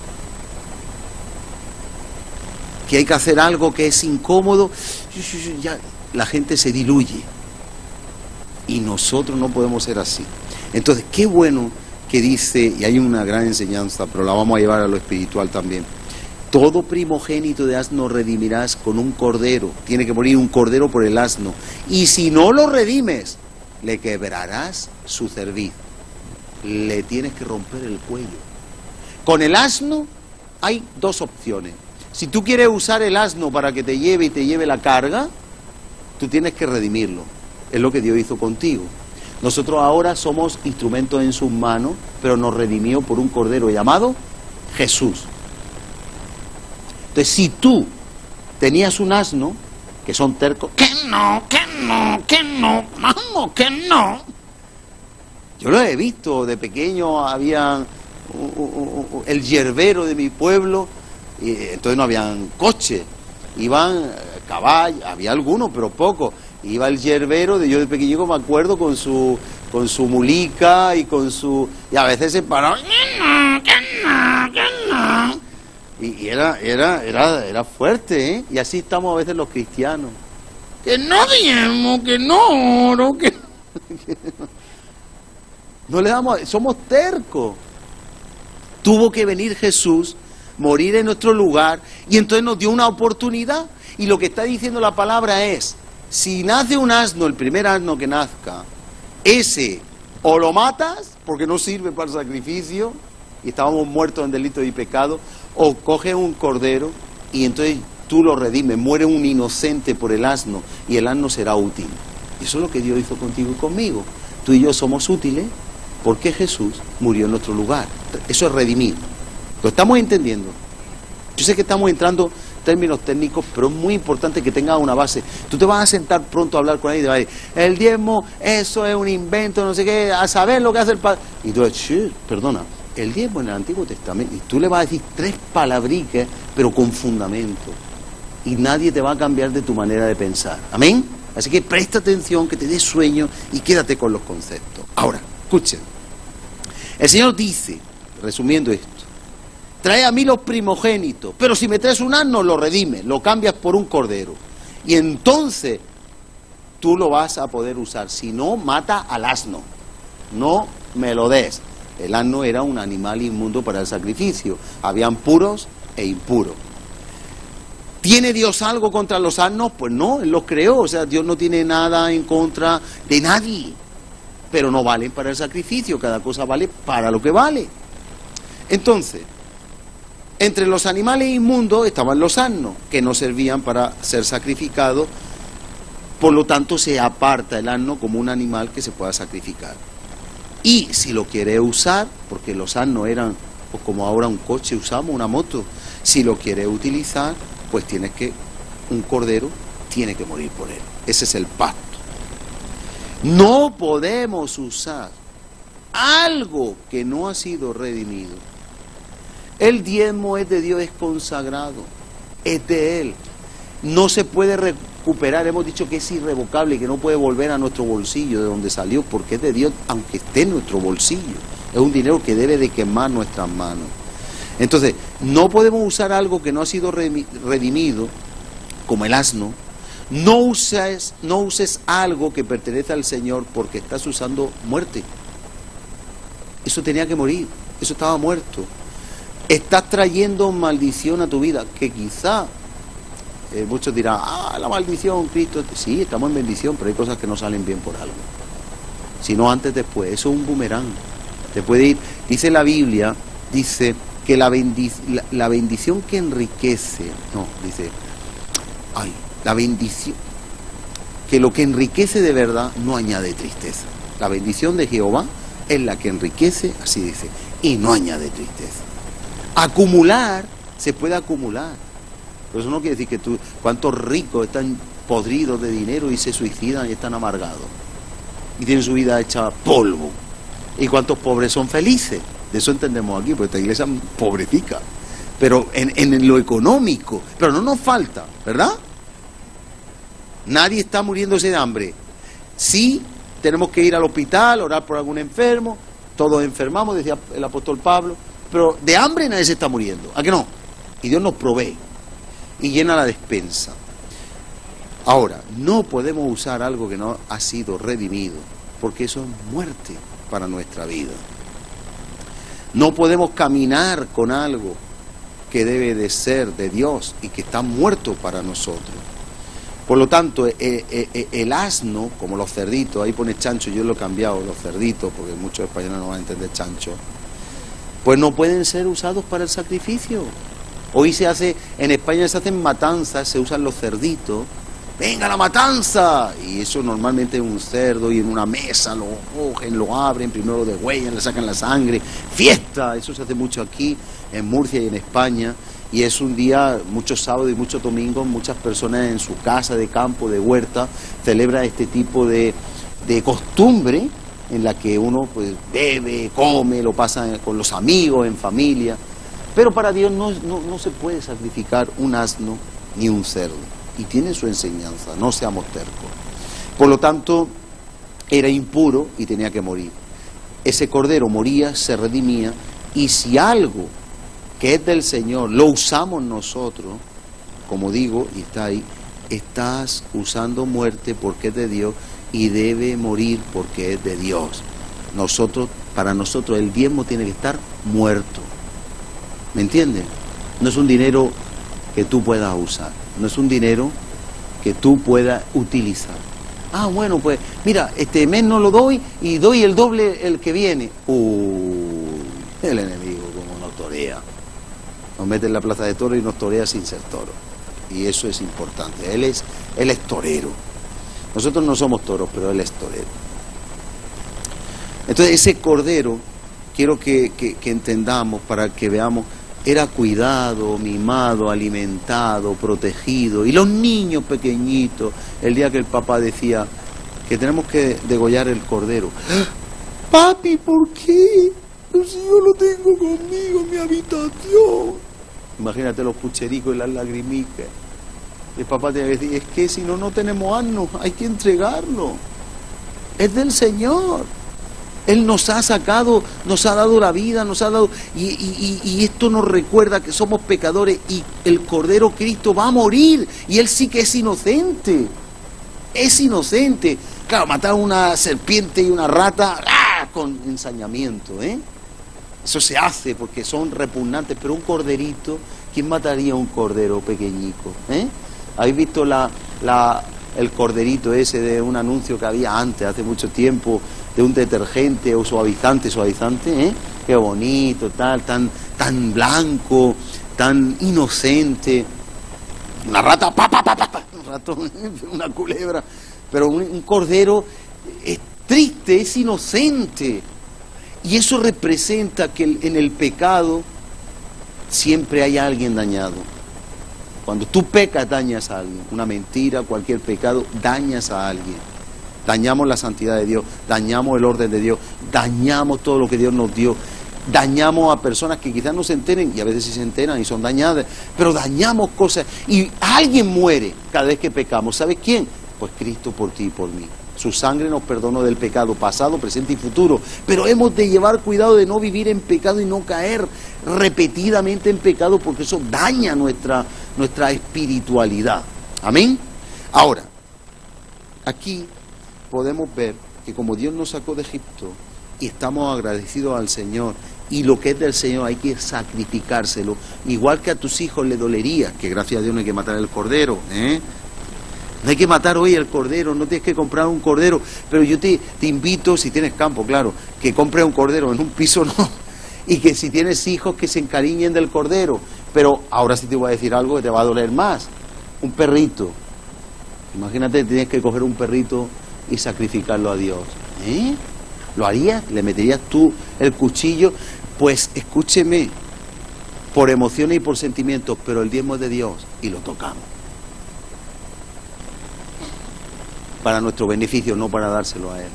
Que hay que hacer algo que es incómodo, ya la gente se diluye. Y nosotros no podemos ser así. Entonces, qué bueno que dice, y hay una gran enseñanza, pero la vamos a llevar a lo espiritual también. Todo primogénito de asno redimirás con un cordero. Tiene que morir un cordero por el asno. Y si no lo redimes, le quebrarás su cerviz. Le tienes que romper el cuello. Con el asno hay dos opciones. Si tú quieres usar el asno para que te lleve y te lleve la carga, tú tienes que redimirlo. Es lo que Dios hizo contigo. Nosotros ahora somos instrumentos en sus manos, pero nos redimió por un cordero llamado Jesús. Entonces, si tú tenías un asno, que son tercos, que no, que no, que no, vamos, que no. Yo lo he visto, de pequeño había uh, uh, uh, el yerbero de mi pueblo, y entonces no habían coches, iban caballos, había algunos, pero pocos. Iba el yerbero, de yo de pequeñico me acuerdo, con su con su mulica y con su... y a veces se paraba, que no, que no, que no. Y, y era, era, era, era fuerte, ¿eh? Y así estamos a veces los cristianos. Que no diezmo, que no oro, que... no le damos... somos tercos. Tuvo que venir Jesús, morir en nuestro lugar, y entonces nos dio una oportunidad. Y lo que está diciendo la palabra es, si nace un asno, el primer asno que nazca, ese o lo matas, porque no sirve para el sacrificio, y estábamos muertos en delito y pecado, o coges un cordero, y entonces tú lo redimes, muere un inocente por el asno, y el asno será útil. Y eso es lo que Dios hizo contigo y conmigo. Tú y yo somos útiles, porque Jesús murió en nuestro lugar. Eso es redimir. ¿Lo estamos entendiendo? Yo sé que estamos entrando términos técnicos, pero es muy importante que tengas una base. Tú te vas a sentar pronto a hablar con él y te vas a decir, el diezmo, eso es un invento, no sé qué, a saber lo que hace el padre. Y tú dices, perdona, el diezmo en el Antiguo Testamento, y tú le vas a decir tres palabriques, pero con fundamento. Y nadie te va a cambiar de tu manera de pensar. ¿Amén? Así que presta atención, que te dé sueño y quédate con los conceptos. Ahora, escuchen. El Señor dice, resumiendo esto, trae a mí los primogénitos, pero si me traes un asno, lo redimes, lo cambias por un cordero. Y entonces tú lo vas a poder usar. Si no, mata al asno. No me lo des. El asno era un animal inmundo para el sacrificio. Habían puros e impuros. ¿Tiene Dios algo contra los asnos? Pues no, Él los creó. O sea, Dios no tiene nada en contra de nadie. Pero no valen para el sacrificio. Cada cosa vale para lo que vale. Entonces, entre los animales inmundos estaban los asnos, que no servían para ser sacrificados, por lo tanto se aparta el asno como un animal que se pueda sacrificar. Y si lo quiere usar, porque los asnos eran, pues como ahora un coche usamos, una moto, si lo quiere utilizar, pues tienes que, un cordero tiene que morir por él. Ese es el pacto. No podemos usar algo que no ha sido redimido. El diezmo es de Dios, es consagrado, es de Él. No se puede recuperar, hemos dicho que es irrevocable, que no puede volver a nuestro bolsillo de donde salió, porque es de Dios, aunque esté en nuestro bolsillo. Es un dinero que debe de quemar nuestras manos. Entonces, no podemos usar algo que no ha sido redimido, como el asno. No uses, no uses algo que pertenece al Señor porque estás usando muerte. Eso tenía que morir, eso estaba muerto. Estás trayendo maldición a tu vida, que quizá eh, muchos dirán, ah, la maldición, Cristo. Sí, estamos en bendición, pero hay cosas que no salen bien por algo. Si no antes, después. Eso es un boomerang. Te puede ir. Dice la Biblia, dice que la, bendic la, la bendición que enriquece, no, dice, ay, La bendición, que lo que enriquece de verdad no añade tristeza. La bendición de Jehová es la que enriquece, así dice, y no añade tristeza. Acumular, se puede acumular. Pero eso no quiere decir que tú, cuántos ricos están podridos de dinero y se suicidan y están amargados. Y tienen su vida hecha polvo. Y cuántos pobres son felices. De eso entendemos aquí, porque esta iglesia es pobretica. Pero en, en lo económico, pero no nos falta, ¿verdad? Nadie está muriéndose de hambre. Sí, tenemos que ir al hospital, orar por algún enfermo, todos enfermamos, decía el apóstol Pablo, pero de hambre nadie se está muriendo, ¿a qué no? Y Dios nos provee y llena la despensa. Ahora, no podemos usar algo que no ha sido redimido, porque eso es muerte para nuestra vida. No podemos caminar con algo que debe de ser de Dios y que está muerto para nosotros. Por lo tanto, el, el, el asno, como los cerditos, ahí pone chancho, yo lo he cambiado, los cerditos, porque muchos españoles no van a entender chancho, pues no pueden ser usados para el sacrificio. Hoy se hace, en España se hacen matanzas, se usan los cerditos, ¡venga la matanza! Y eso normalmente es un cerdo y en una mesa lo cogen, lo abren, primero lo degüellan, le sacan la sangre, ¡fiesta! Eso se hace mucho aquí, en Murcia y en España. Y es un día, muchos sábados y muchos domingos, muchas personas en su casa de campo, de huerta, celebran este tipo de, de costumbre en la que uno pues bebe, come, lo pasa con los amigos, en familia. Pero para Dios no, no, no se puede sacrificar un asno ni un cerdo. Y tiene su enseñanza, no seamos tercos. Por lo tanto, era impuro y tenía que morir. Ese cordero moría, se redimía, y si algo que es del Señor, lo usamos nosotros, como digo, y está ahí, estás usando muerte porque es de Dios y debe morir porque es de Dios. Nosotros, para nosotros el diezmo tiene que estar muerto. ¿Me entiendes? No es un dinero que tú puedas usar, no es un dinero que tú puedas utilizar. Ah, bueno, pues mira, este mes no lo doy y doy el doble el que viene. Uy, el enemigo como nos torea. Nos mete en la plaza de toros y nos torea sin ser toro. Y eso es importante. Él es, él es torero. Nosotros no somos toros, pero él es torero. Entonces ese cordero, quiero que, que, que entendamos para que veamos, era cuidado, mimado, alimentado, protegido. Y los niños pequeñitos, el día que el papá decía que tenemos que degollar el cordero. Papi, ¿por qué? Pues si yo lo tengo conmigo en mi habitación. Imagínate los puchericos y las lagrimicas. El papá tiene que decir, es que si no, no tenemos asnos, hay que entregarlo. Es del Señor. Él nos ha sacado, nos ha dado la vida, nos ha dado... Y, y, y esto nos recuerda que somos pecadores y el Cordero Cristo va a morir. Y Él sí que es inocente. Es inocente. Claro, matar a una serpiente y una rata, ¡ah!, con ensañamiento, ¿eh? Eso se hace porque son repugnantes, pero un corderito, ¿quién mataría a un cordero pequeñico? ¿Eh? ¿Habéis visto la, la, el corderito ese de un anuncio que había antes, hace mucho tiempo, de un detergente o suavizante, suavizante? ¿Eh? Qué bonito, tal, tan, tan blanco, tan inocente. Una rata, pa, pa, pa, pa, pa, un ratón, una culebra, pero un, un cordero es triste, es inocente. Y eso representa que en el pecado siempre hay alguien dañado. Cuando tú pecas, dañas a alguien. Una mentira, cualquier pecado, dañas a alguien. Dañamos la santidad de Dios, dañamos el orden de Dios, dañamos todo lo que Dios nos dio. Dañamos a personas que quizás no se enteren, y a veces sí se enteran y son dañadas, pero dañamos cosas. Y alguien muere cada vez que pecamos. ¿Sabes quién? Pues Cristo por ti y por mí. Su sangre nos perdonó del pecado pasado, presente y futuro. Pero hemos de llevar cuidado de no vivir en pecado y no caer repetidamente en pecado, porque eso daña nuestra, nuestra espiritualidad. Amén. Ahora, aquí podemos ver que como Dios nos sacó de Egipto y estamos agradecidos al Señor, y lo que es del Señor hay que sacrificárselo, igual que a tus hijos le dolería, que gracias a Dios no hay que matar el cordero, ¿eh? No hay que matar hoy el cordero, no tienes que comprar un cordero, pero yo te, te invito, si tienes campo, claro, que compres un cordero, en un piso no, y que si tienes hijos que se encariñen del cordero. Pero ahora sí te voy a decir algo que te va a doler más. Un perrito, Imagínate, tienes que coger un perrito y sacrificarlo a Dios. ¿Eh? ¿Lo harías? ¿Le meterías tú el cuchillo? Pues escúcheme, por emociones y por sentimientos, pero el diezmo es de Dios y lo tocamos. Para nuestro beneficio, no para dárselo a Él.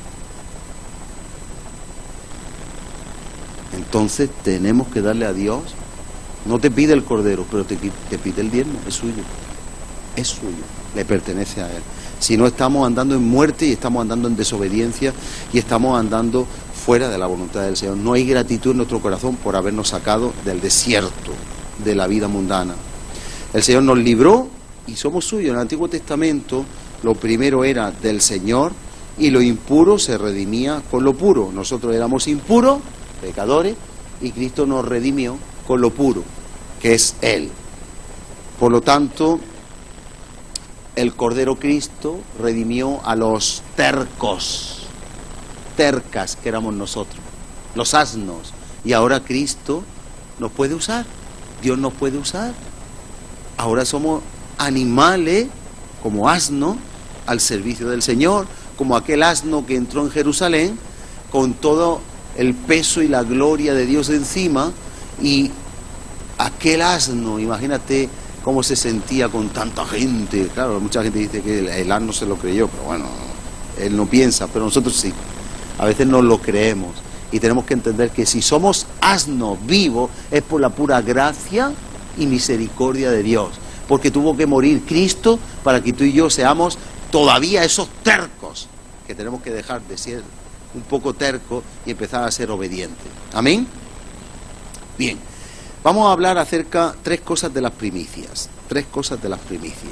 Entonces tenemos que darle a Dios. No te pide el cordero, pero te, te pide el diezmo, es suyo. Es suyo, le pertenece a Él. Si no, estamos andando en muerte y estamos andando en desobediencia y estamos andando fuera de la voluntad del Señor. No hay gratitud en nuestro corazón por habernos sacado del desierto de la vida mundana. El Señor nos libró y somos suyos. En el Antiguo Testamento lo primero era del Señor y lo impuro se redimía con lo puro. Nosotros éramos impuros, pecadores, y Cristo nos redimió con lo puro, que es Él. Por lo tanto, el Cordero Cristo redimió a los tercos, tercas que éramos nosotros, los asnos, y ahora Cristo nos puede usar, Dios nos puede usar. Ahora somos animales, como asno, al servicio del Señor, como aquel asno que entró en Jerusalén con todo el peso y la gloria de Dios encima, y aquel asno, imagínate cómo se sentía con tanta gente. Claro, mucha gente dice que el, el asno se lo creyó, pero bueno, él no piensa, pero nosotros sí. A veces no lo creemos y tenemos que entender que si somos asnos vivos es por la pura gracia y misericordia de Dios, porque tuvo que morir Cristo para que tú y yo seamos todavía esos tercos, que tenemos que dejar de ser un poco tercos y empezar a ser obedientes. ¿Amén? Bien. Vamos a hablar acerca de tres cosas de las primicias. Tres cosas de las primicias.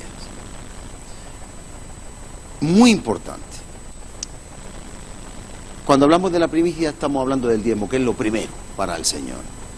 Muy importante. Cuando hablamos de la primicia estamos hablando del diezmo, que es lo primero para el Señor.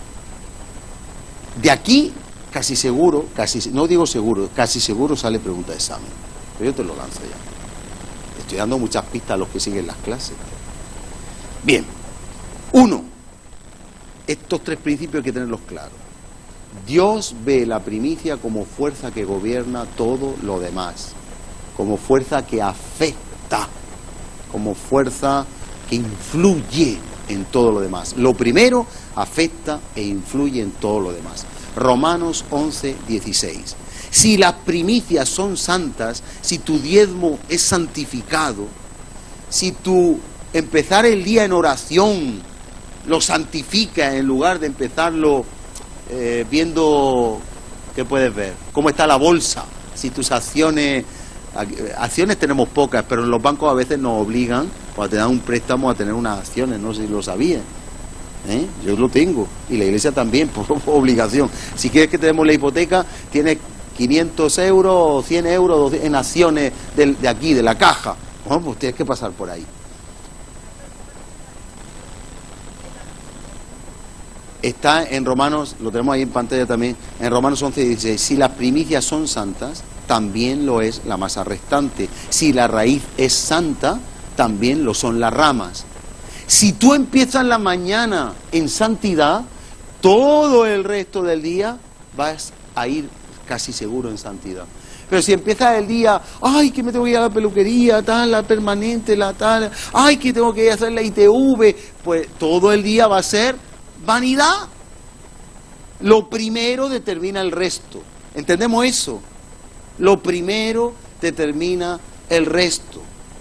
De aquí, casi seguro, casi no digo seguro, casi seguro sale pregunta de examen. Pero yo te lo lanzo ya. Estoy dando muchas pistas a los que siguen las clases. Bien. Uno. Estos tres principios hay que tenerlos claros. Dios ve la primicia como fuerza que gobierna todo lo demás, como fuerza que afecta, como fuerza que influye en todo lo demás. Lo primero afecta e influye en todo lo demás. Romanos once, dieciséis. Si las primicias son santas, si tu diezmo es santificado, si tu empezar el día en oración lo santifica en lugar de empezarlo eh, viendo, ¿qué puedes ver? ¿Cómo está la bolsa? Si tus acciones, acciones tenemos pocas, pero en los bancos a veces nos obligan, cuando te dan un préstamo, a tener unas acciones, no sé si lo sabían. ¿Eh? Yo lo tengo, y la iglesia también, por, por obligación. Si quieres que tenemos la hipoteca, tienes quinientos euros o cien euros en acciones de, de aquí, de la caja. Bueno, pues tienes que pasar por ahí. Está en Romanos, lo tenemos ahí en pantalla también, en Romanos once, dieciséis. Si las primicias son santas, también lo es la masa restante. Si la raíz es santa, también lo son las ramas. Si tú empiezas la mañana en santidad, todo el resto del día vas a ir casi seguro en santidad. Pero si empiezas el día, ay, que me tengo que ir a la peluquería, tal, la permanente, la tal, ay, que tengo que ir a hacer la I T V, pues todo el día va a ser vanidad. Lo primero determina el resto. ¿Entendemos eso? Lo primero determina el resto.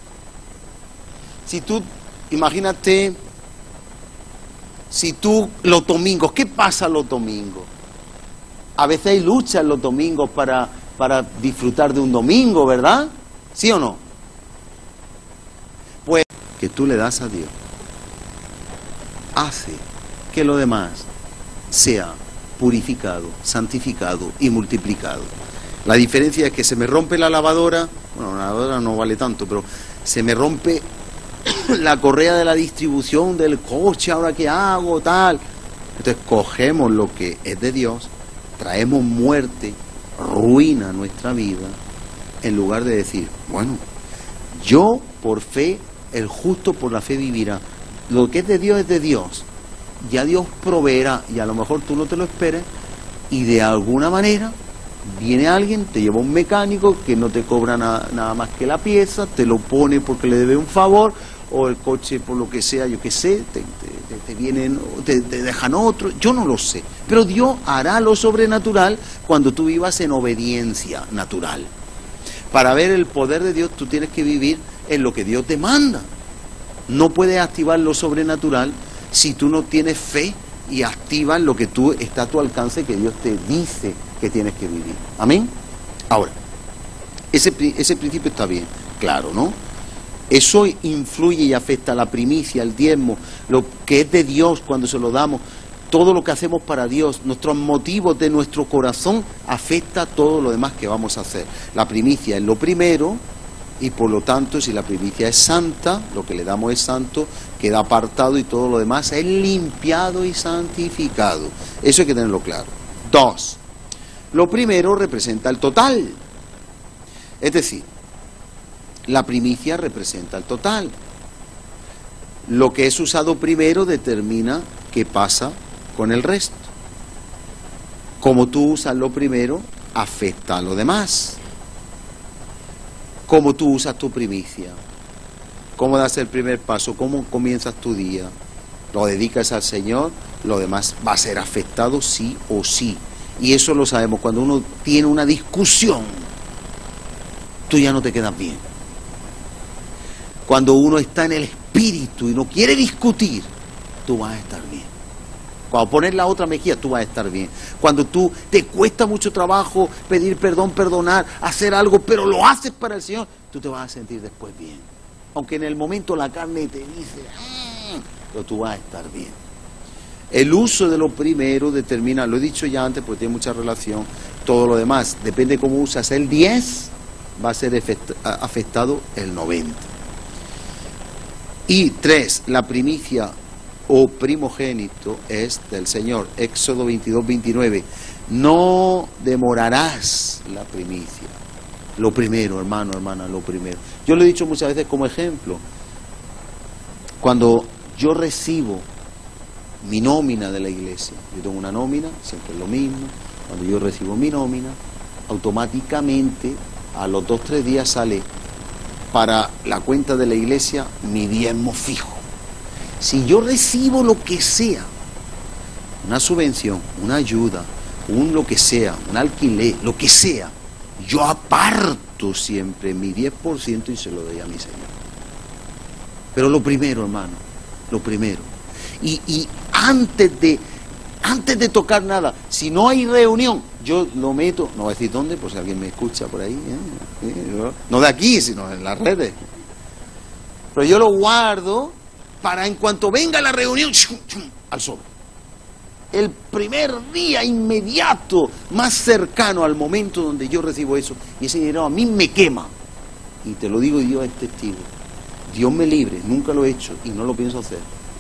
Si tú, imagínate, si tú los domingos, ¿qué pasa los domingos? A veces hay luchas los domingos para, para disfrutar de un domingo, ¿verdad? ¿Sí o no? Pues que tú le das a Dios hace que lo demás sea purificado, santificado y multiplicado. La diferencia es que se me rompe la lavadora, bueno, la lavadora no vale tanto, pero se me rompe la correa de la distribución del coche, ahora qué hago, tal. Entonces cogemos lo que es de Dios, traemos muerte, ruina nuestra vida, en lugar de decir, bueno, yo por fe, el justo por la fe vivirá. Lo que es de Dios es de Dios. Ya Dios proveerá, y a lo mejor tú no te lo esperes, y de alguna manera Viene alguien, te lleva un mecánico que no te cobra na, nada más que la pieza, te lo pone porque le debe un favor, o el coche por lo que sea, yo qué sé, te, te, te vienen, te, te dejan otro, yo no lo sé. Pero Dios hará lo sobrenatural cuando tú vivas en obediencia natural. Para ver el poder de Dios tú tienes que vivir en lo que Dios te manda. No puedes activar lo sobrenatural si tú no tienes fe y activas lo que tú está a tu alcance, que Dios te dice que tienes que vivir. Amén. Ahora, ese, ese principio está bien, claro, ¿no? Eso influye y afecta a la primicia, el diezmo, lo que es de Dios cuando se lo damos, todo lo que hacemos para Dios, nuestros motivos de nuestro corazón afecta a todo lo demás que vamos a hacer. La primicia es lo primero y por lo tanto si la primicia es santa, lo que le damos es santo, queda apartado y todo lo demás es limpiado y santificado. Eso hay que tenerlo claro. Dos, lo primero representa el total. Es decir, la primicia representa el total. Lo que es usado primero determina qué pasa con el resto. Como tú usas lo primero, afecta a lo demás. Cómo tú usas tu primicia, cómo das el primer paso, cómo comienzas tu día, lo dedicas al Señor, lo demás va a ser afectado sí o sí. Y eso lo sabemos, cuando uno tiene una discusión, tú ya no te quedas bien. Cuando uno está en el espíritu y no quiere discutir, tú vas a estar bien. Cuando pones la otra mejilla, tú vas a estar bien. Cuando tú te cuesta mucho trabajo pedir perdón, perdonar, hacer algo, pero lo haces para el Señor, tú te vas a sentir después bien. Aunque en el momento la carne te dice, ah, pero tú vas a estar bien. El uso de lo primero determina, lo he dicho ya antes porque tiene mucha relación, todo lo demás. Depende de cómo usas el diez, va a ser afectado el noventa. Y tres, la primicia o primogénito es del Señor. Éxodo veintidós, veintinueve. No demorarás la primicia. Lo primero, hermano, hermana, lo primero. Yo lo he dicho muchas veces como ejemplo. Cuando yo recibo mi nómina de la iglesia, yo tengo una nómina, siempre es lo mismo. Cuando yo recibo mi nómina, automáticamente a los dos, tres días sale para la cuenta de la iglesia mi diezmo fijo. Si yo recibo lo que sea, una subvención, una ayuda, un lo que sea, un alquiler, lo que sea, yo aparto siempre mi diez por ciento y se lo doy a mi Señor. Pero lo primero, hermano, lo primero. Y, y antes de, antes de tocar nada, si no hay reunión, yo lo meto, no voy a decir dónde, por si alguien me escucha por ahí, ¿eh? ¿Eh? No de aquí, sino en las redes. Pero yo lo guardo para en cuanto venga la reunión, al sobre. El primer día inmediato, más cercano al momento donde yo recibo eso, y ese dinero a mí me quema. Y te lo digo, Dios es testigo. Dios me libre, nunca lo he hecho y no lo pienso hacer.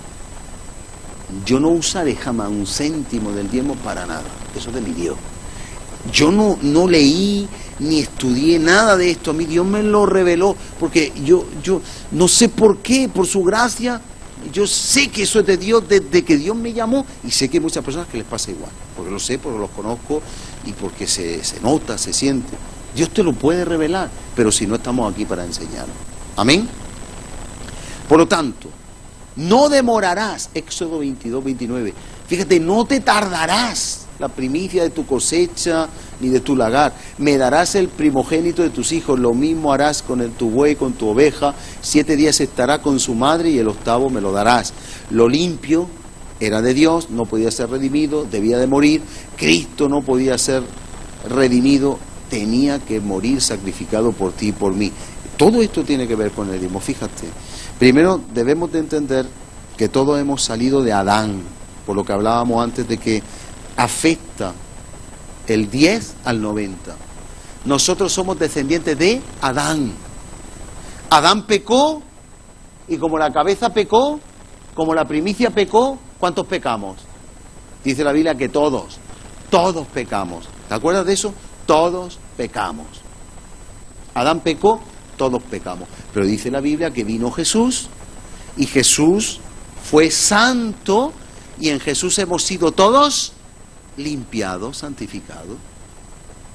Yo no usaré jamás un céntimo del diezmo para nada. Eso es de mi Dios. Yo no, no leí ni estudié nada de esto. A mí Dios me lo reveló porque yo, yo no sé por qué, por su gracia. Yo sé que eso es de Dios desde que Dios me llamó y sé que hay muchas personas que les pasa igual, porque lo sé, porque los conozco y porque se, se nota, se siente. Dios te lo puede revelar, pero si no estamos aquí para enseñarlo. Amén. Por lo tanto, no demorarás, Éxodo veintidós, veintinueve, fíjate, no te tardarás la primicia de tu cosecha ni de tu lagar, me darás el primogénito de tus hijos, lo mismo harás con el, tu buey, con tu oveja, siete días estará con su madre y el octavo me lo darás. Lo limpio era de Dios, no podía ser redimido, debía de morir, Cristo no podía ser redimido, tenía que morir sacrificado por ti y por mí. Todo esto tiene que ver con el diezmo, fíjate. Primero debemos de entender que todos hemos salido de Adán, por lo que hablábamos antes de que afecta el diez al noventa. Nosotros somos descendientes de Adán. Adán pecó y como la cabeza pecó, como la primicia pecó, ¿cuántos pecamos? Dice la Biblia que todos, todos pecamos. ¿Te acuerdas de eso? Todos pecamos. Adán pecó, todos pecamos. Pero dice la Biblia que vino Jesús y Jesús fue santo y en Jesús hemos sido todos limpiados, santificados.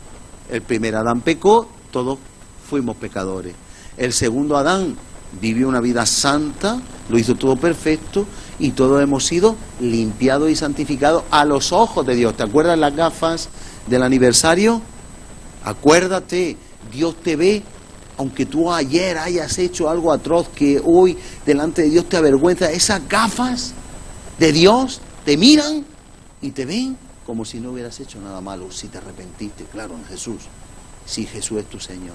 El primer Adán pecó, todos fuimos pecadores. El segundo Adán vivió una vida santa, lo hizo todo perfecto, y todos hemos sido limpiados y santificados a los ojos de Dios. ¿Te acuerdas las gafas del aniversario? Acuérdate, Dios te ve, aunque tú ayer hayas hecho algo atroz que hoy delante de Dios te avergüenza. Esas gafas de Dios te miran y te ven como si no hubieras hecho nada malo, si te arrepentiste, claro, en Jesús, si Jesús es tu Señor.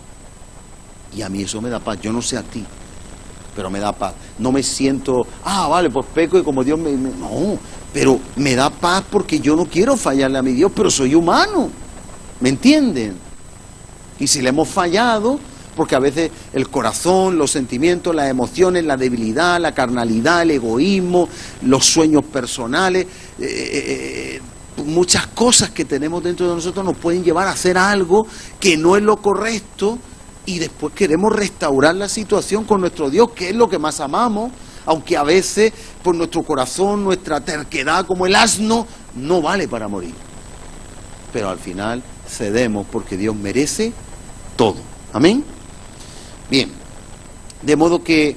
Y a mí eso me da paz, yo no sé a ti, pero me da paz. No me siento, ah, vale, pues peco y como Dios me... me... No, pero me da paz porque yo no quiero fallarle a mi Dios, pero soy humano, ¿me entienden? Y si le hemos fallado, porque a veces el corazón, los sentimientos, las emociones, la debilidad, la carnalidad, el egoísmo, los sueños personales, eh, eh, muchas cosas que tenemos dentro de nosotros nos pueden llevar a hacer algo que no es lo correcto, y después queremos restaurar la situación con nuestro Dios, que es lo que más amamos, aunque a veces por nuestro corazón, nuestra terquedad como el asno, no vale para morir. Pero al final cedemos porque Dios merece todo. Amén. Bien, de modo que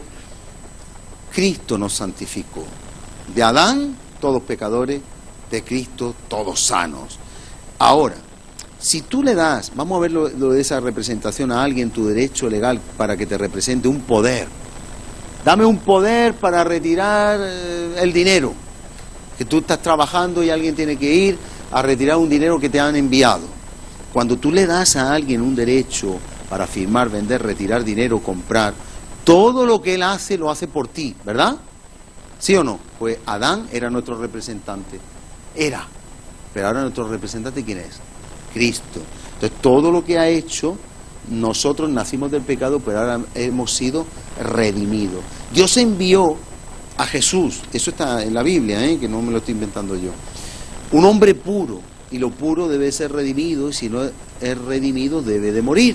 Cristo nos santificó. De Adán, todos pecadores, de Cristo, todos sanos. Ahora, si tú le das, vamos a ver lo, lo de esa representación a alguien, tu derecho legal para que te represente un poder. Dame un poder para retirar eh, el dinero. Que tú estás trabajando y alguien tiene que ir a retirar un dinero que te han enviado. Cuando tú le das a alguien un derecho para firmar, vender, retirar dinero, comprar, todo lo que él hace lo hace por ti, ¿verdad? ¿Sí o no? Pues Adán era nuestro representante. Era. Pero ahora nuestro representante, ¿quién es? Cristo. Entonces todo lo que ha hecho, nosotros nacimos del pecado, pero ahora hemos sido redimidos. Dios envió a Jesús, eso está en la Biblia, ¿eh? Que no me lo estoy inventando yo, un hombre puro, y lo puro debe ser redimido, y si no es redimido debe de morir.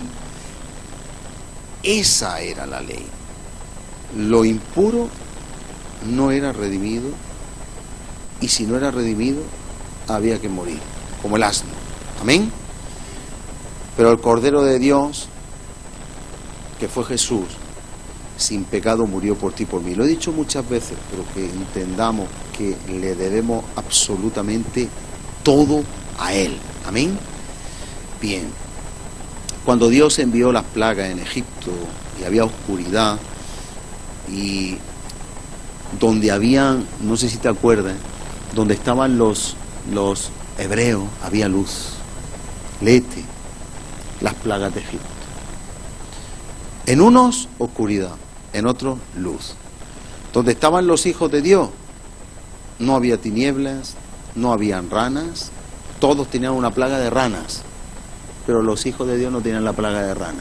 Esa era la ley. Lo impuro no era redimido, y si no era redimido había que morir, como el asno. Amén. Pero el Cordero de Dios, que fue Jesús, sin pecado murió por ti y por mí. Lo he dicho muchas veces, pero que entendamos que le debemos absolutamente todo a Él. Amén. Bien. Cuando Dios envió las plagas en Egipto y había oscuridad, y donde habían, no sé si te acuerdas, donde estaban los, los hebreos, había luz. Léete las plagas de Egipto. En unos, oscuridad, en otros, luz. Donde estaban los hijos de Dios, no había tinieblas, no habían ranas, todos tenían una plaga de ranas, pero los hijos de Dios no tenían la plaga de ranas.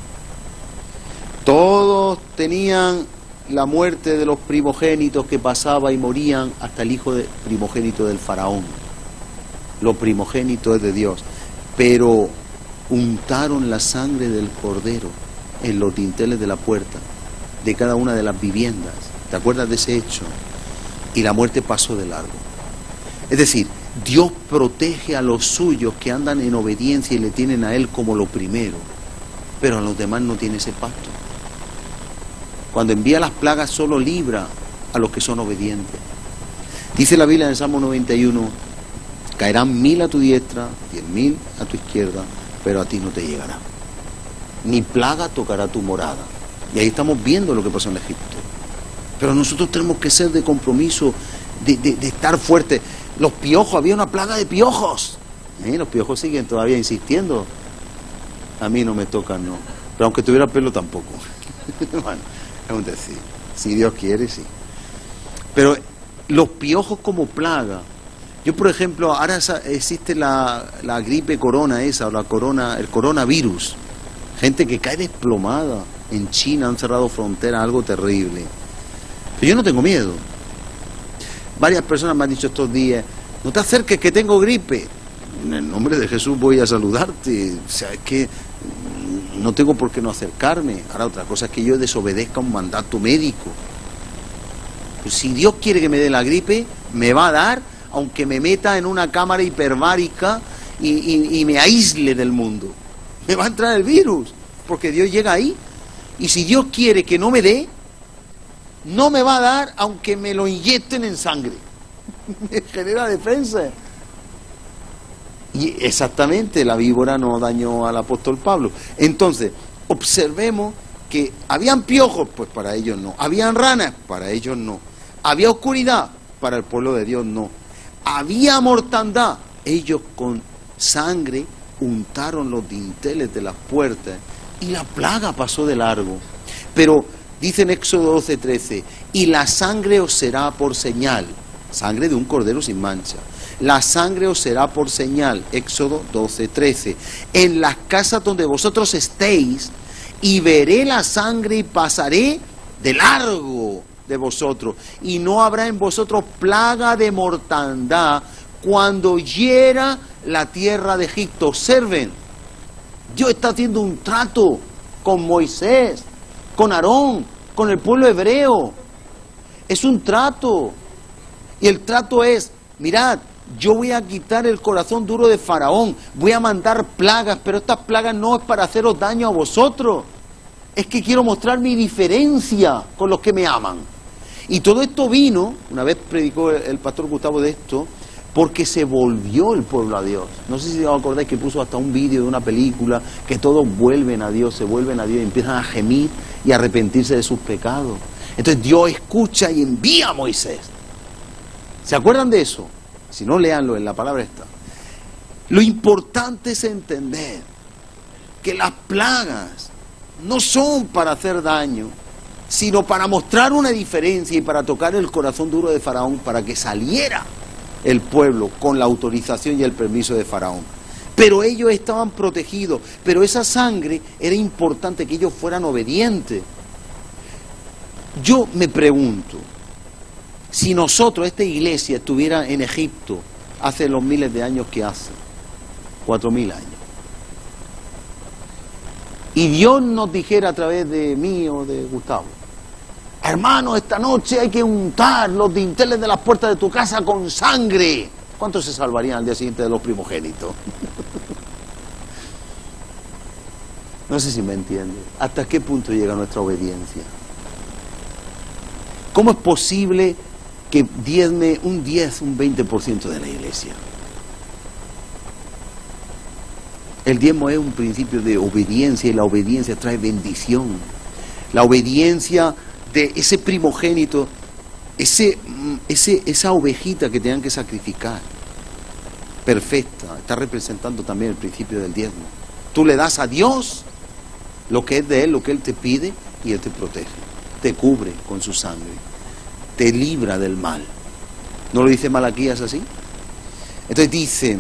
Todos tenían la muerte de los primogénitos que pasaba y morían, hasta el hijo de, primogénito del faraón. Lo primogénito es de Dios. Pero untaron la sangre del cordero en los dinteles de la puerta de cada una de las viviendas. ¿Te acuerdas de ese hecho? Y la muerte pasó de largo. Es decir, Dios protege a los suyos que andan en obediencia y le tienen a Él como lo primero, pero a los demás no tiene ese pacto. Cuando envía las plagas solo libra a los que son obedientes. Dice la Biblia en el Salmo noventa y uno, caerán mil a tu diestra, diez mil a tu izquierda, pero a ti no te llegará. Ni plaga tocará tu morada. Y ahí estamos viendo lo que pasó en Egipto. Pero nosotros tenemos que ser de compromiso, de, de, de estar fuertes. Los piojos, había una plaga de piojos. ¿Eh? Los piojos siguen todavía insistiendo. A mí no me tocan, no. Pero aunque tuviera pelo tampoco. Bueno, es un decir. Si Dios quiere, sí. Pero los piojos como plaga. Yo, por ejemplo, ahora existe la, la gripe corona esa, o la corona, el coronavirus. Gente que cae desplomada. En China han cerrado fronteras, algo terrible. Pero yo no tengo miedo. Varias personas me han dicho estos días, no te acerques que tengo gripe. En el nombre de Jesús voy a saludarte. O sea, es que no tengo por qué no acercarme. Ahora, otra cosa es que yo desobedezca un mandato médico. Pues si Dios quiere que me dé la gripe, me va a dar, aunque me meta en una cámara hiperbárica y, y, y me aísle del mundo. Me va a entrar el virus, porque Dios llega ahí. Y si Dios quiere que no me dé, no me va a dar aunque me lo inyecten en sangre. Me genera defensa. Y exactamente, la víbora no dañó al apóstol Pablo. Entonces, observemos que habían piojos, pues para ellos no. Habían ranas, para ellos no. Había oscuridad, para el pueblo de Dios no. Había mortandad, ellos con sangre untaron los dinteles de las puertas y la plaga pasó de largo. Pero dice en Éxodo doce, trece, y la sangre os será por señal, sangre de un cordero sin mancha. La sangre os será por señal, Éxodo doce, trece, en las casas donde vosotros estéis, y veré la sangre y pasaré de largo de vosotros, y no habrá en vosotros plaga de mortandad cuando hiera la tierra de Egipto. Observen, Dios está haciendo un trato con Moisés, con Aarón, con el pueblo hebreo. Es un trato, y el trato es, mirad, yo voy a quitar el corazón duro de Faraón, voy a mandar plagas, pero estas plagas no es para haceros daño a vosotros, es que quiero mostrar mi diferencia con los que me aman. Y todo esto vino, una vez predicó el pastor Gustavo de esto, porque se volvió el pueblo a Dios. No sé si os acordáis que puso hasta un vídeo de una película, que todos vuelven a Dios, se vuelven a Dios y empiezan a gemir y a arrepentirse de sus pecados. Entonces Dios escucha y envía a Moisés. ¿Se acuerdan de eso? Si no, léanlo, en la palabra está. Lo importante es entender que las plagas no son para hacer daño, sino para mostrar una diferencia y para tocar el corazón duro de Faraón, para que saliera el pueblo con la autorización y el permiso de Faraón. Pero ellos estaban protegidos, pero esa sangre era importante que ellos fueran obedientes. Yo me pregunto, si nosotros, esta iglesia, estuviera en Egipto hace los miles de años que hace, cuatro mil años, y Dios nos dijera a través de mí o de Gustavo, hermano, esta noche hay que untar los dinteles de las puertas de tu casa con sangre, ¿cuántos se salvarían al día siguiente de los primogénitos? No sé si me entiende. ¿Hasta qué punto llega nuestra obediencia? ¿Cómo es posible que diezme un diez, un veinte por ciento de la iglesia? El diezmo es un principio de obediencia y la obediencia trae bendición. La obediencia de ese primogénito, ese, ese, esa ovejita que tenían que sacrificar, perfecta, está representando también el principio del diezmo. Tú le das a Dios lo que es de Él, lo que Él te pide, y Él te protege, te cubre con su sangre, te libra del mal. ¿No lo dice Malaquías así? Entonces dice,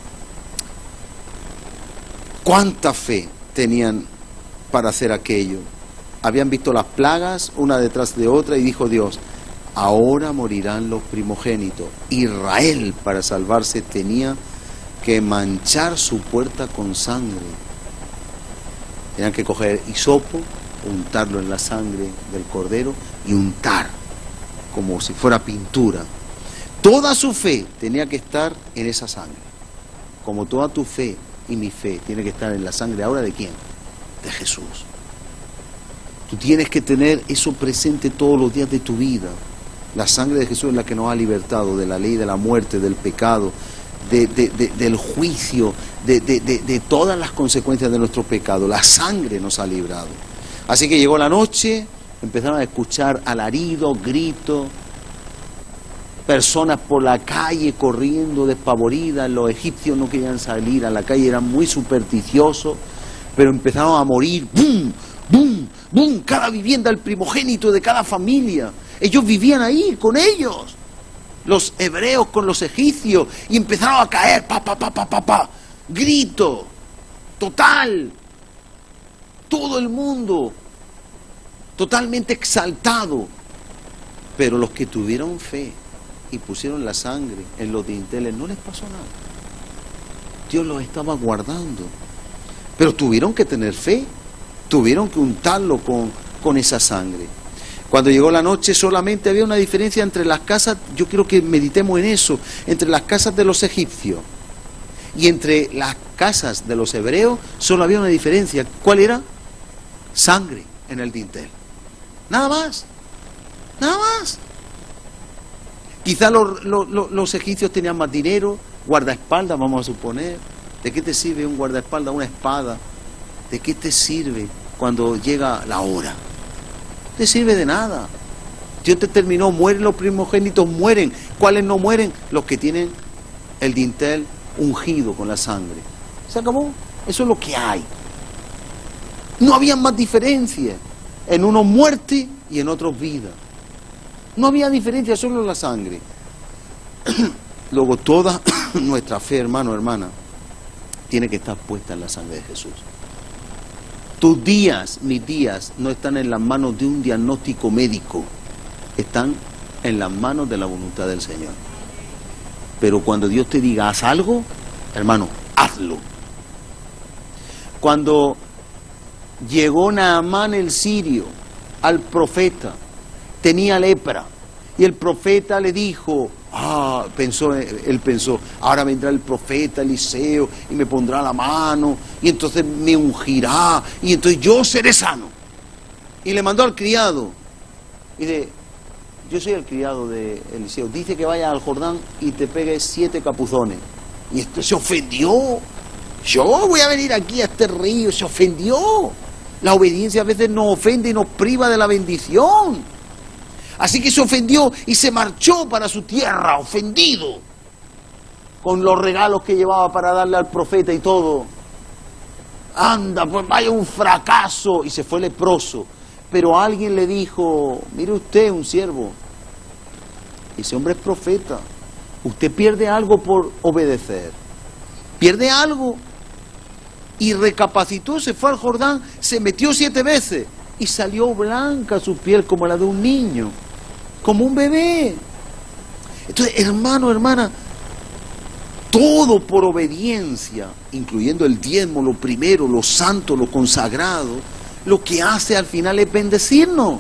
¿cuánta fe tenían para hacer aquello? Habían visto las plagas una detrás de otra y dijo Dios, ahora morirán los primogénitos. Israel, para salvarse, tenía que manchar su puerta con sangre. Tenían que coger hisopo, untarlo en la sangre del cordero y untar como si fuera pintura. Toda su fe tenía que estar en esa sangre, como toda tu fe y mi fe tiene que estar en la sangre. ¿Ahora de quién? De Jesús. Tú tienes que tener eso presente todos los días de tu vida. La sangre de Jesús es la que nos ha libertado de la ley de la muerte, del pecado, de, de, de, del juicio, de, de, de, de todas las consecuencias de nuestro pecado. La sangre nos ha librado. Así que llegó la noche, empezaron a escuchar alaridos, gritos, personas por la calle corriendo despavoridas. Los egipcios no querían salir a la calle, eran muy supersticiosos, pero empezaron a morir. ¡Bum! ¡Bum! ¡Bum! Cada vivienda, el primogénito de cada familia. Ellos vivían ahí con ellos, los hebreos con los egipcios, y empezaron a caer, pa, pa, pa, pa, pa, pa. Grito total. Todo el mundo totalmente exaltado. Pero los que tuvieron fe y pusieron la sangre en los dinteles, no les pasó nada. Dios los estaba guardando. Pero tuvieron que tener fe, tuvieron que untarlo con, con esa sangre. Cuando llegó la noche solamente había una diferencia entre las casas, yo quiero que meditemos en eso, entre las casas de los egipcios Y entre las casas de los hebreos solo había una diferencia. ¿Cuál era? Sangre en el dintel. Nada más. Nada más. Quizá los, los, los egipcios tenían más dinero, guardaespaldas, vamos a suponer. ¿De qué te sirve un guardaespaldas, una espada? ¿De qué te sirve cuando llega la hora? No te sirve de nada. Dios te terminó, mueren los primogénitos, mueren. ¿Cuáles no mueren? Los que tienen el dintel ungido con la sangre. Se acabó. Eso es lo que hay. No había más diferencia. En unos muerte y en otros vida. No había diferencia, solo la sangre. Luego toda nuestra fe, hermano, hermana, tiene que estar puesta en la sangre de Jesús. Tus días, mis días, no están en las manos de un diagnóstico médico. Están en las manos de la voluntad del Señor. Pero cuando Dios te diga, haz algo, hermano, hazlo. Cuando llegó Naamán el sirio al profeta, tenía lepra, y el profeta le dijo, ah, pensó, él pensó, ahora vendrá el profeta Eliseo y me pondrá la mano, y entonces me ungirá, y entonces yo seré sano. Y le mandó al criado, y dice, yo soy el criado de Eliseo, dice que vaya al Jordán y te pegue siete capuzones. Y esto se ofendió. Yo voy a venir aquí a este río, se ofendió. La obediencia a veces nos ofende y nos priva de la bendición. Así que se ofendió y se marchó para su tierra, ofendido, con los regalos que llevaba para darle al profeta y todo. Anda, pues vaya un fracaso. Y se fue leproso. Pero alguien le dijo, mire usted, un siervo, ese hombre es profeta. Usted pierde algo por obedecer. Pierde algo. Y recapacitó, se fue al Jordán, se metió siete veces y salió blanca su piel como la de un niño, como un bebé. Entonces, hermano, hermana, todo por obediencia, incluyendo el diezmo, lo primero, lo santo, lo consagrado, lo que hace al final es bendecirnos.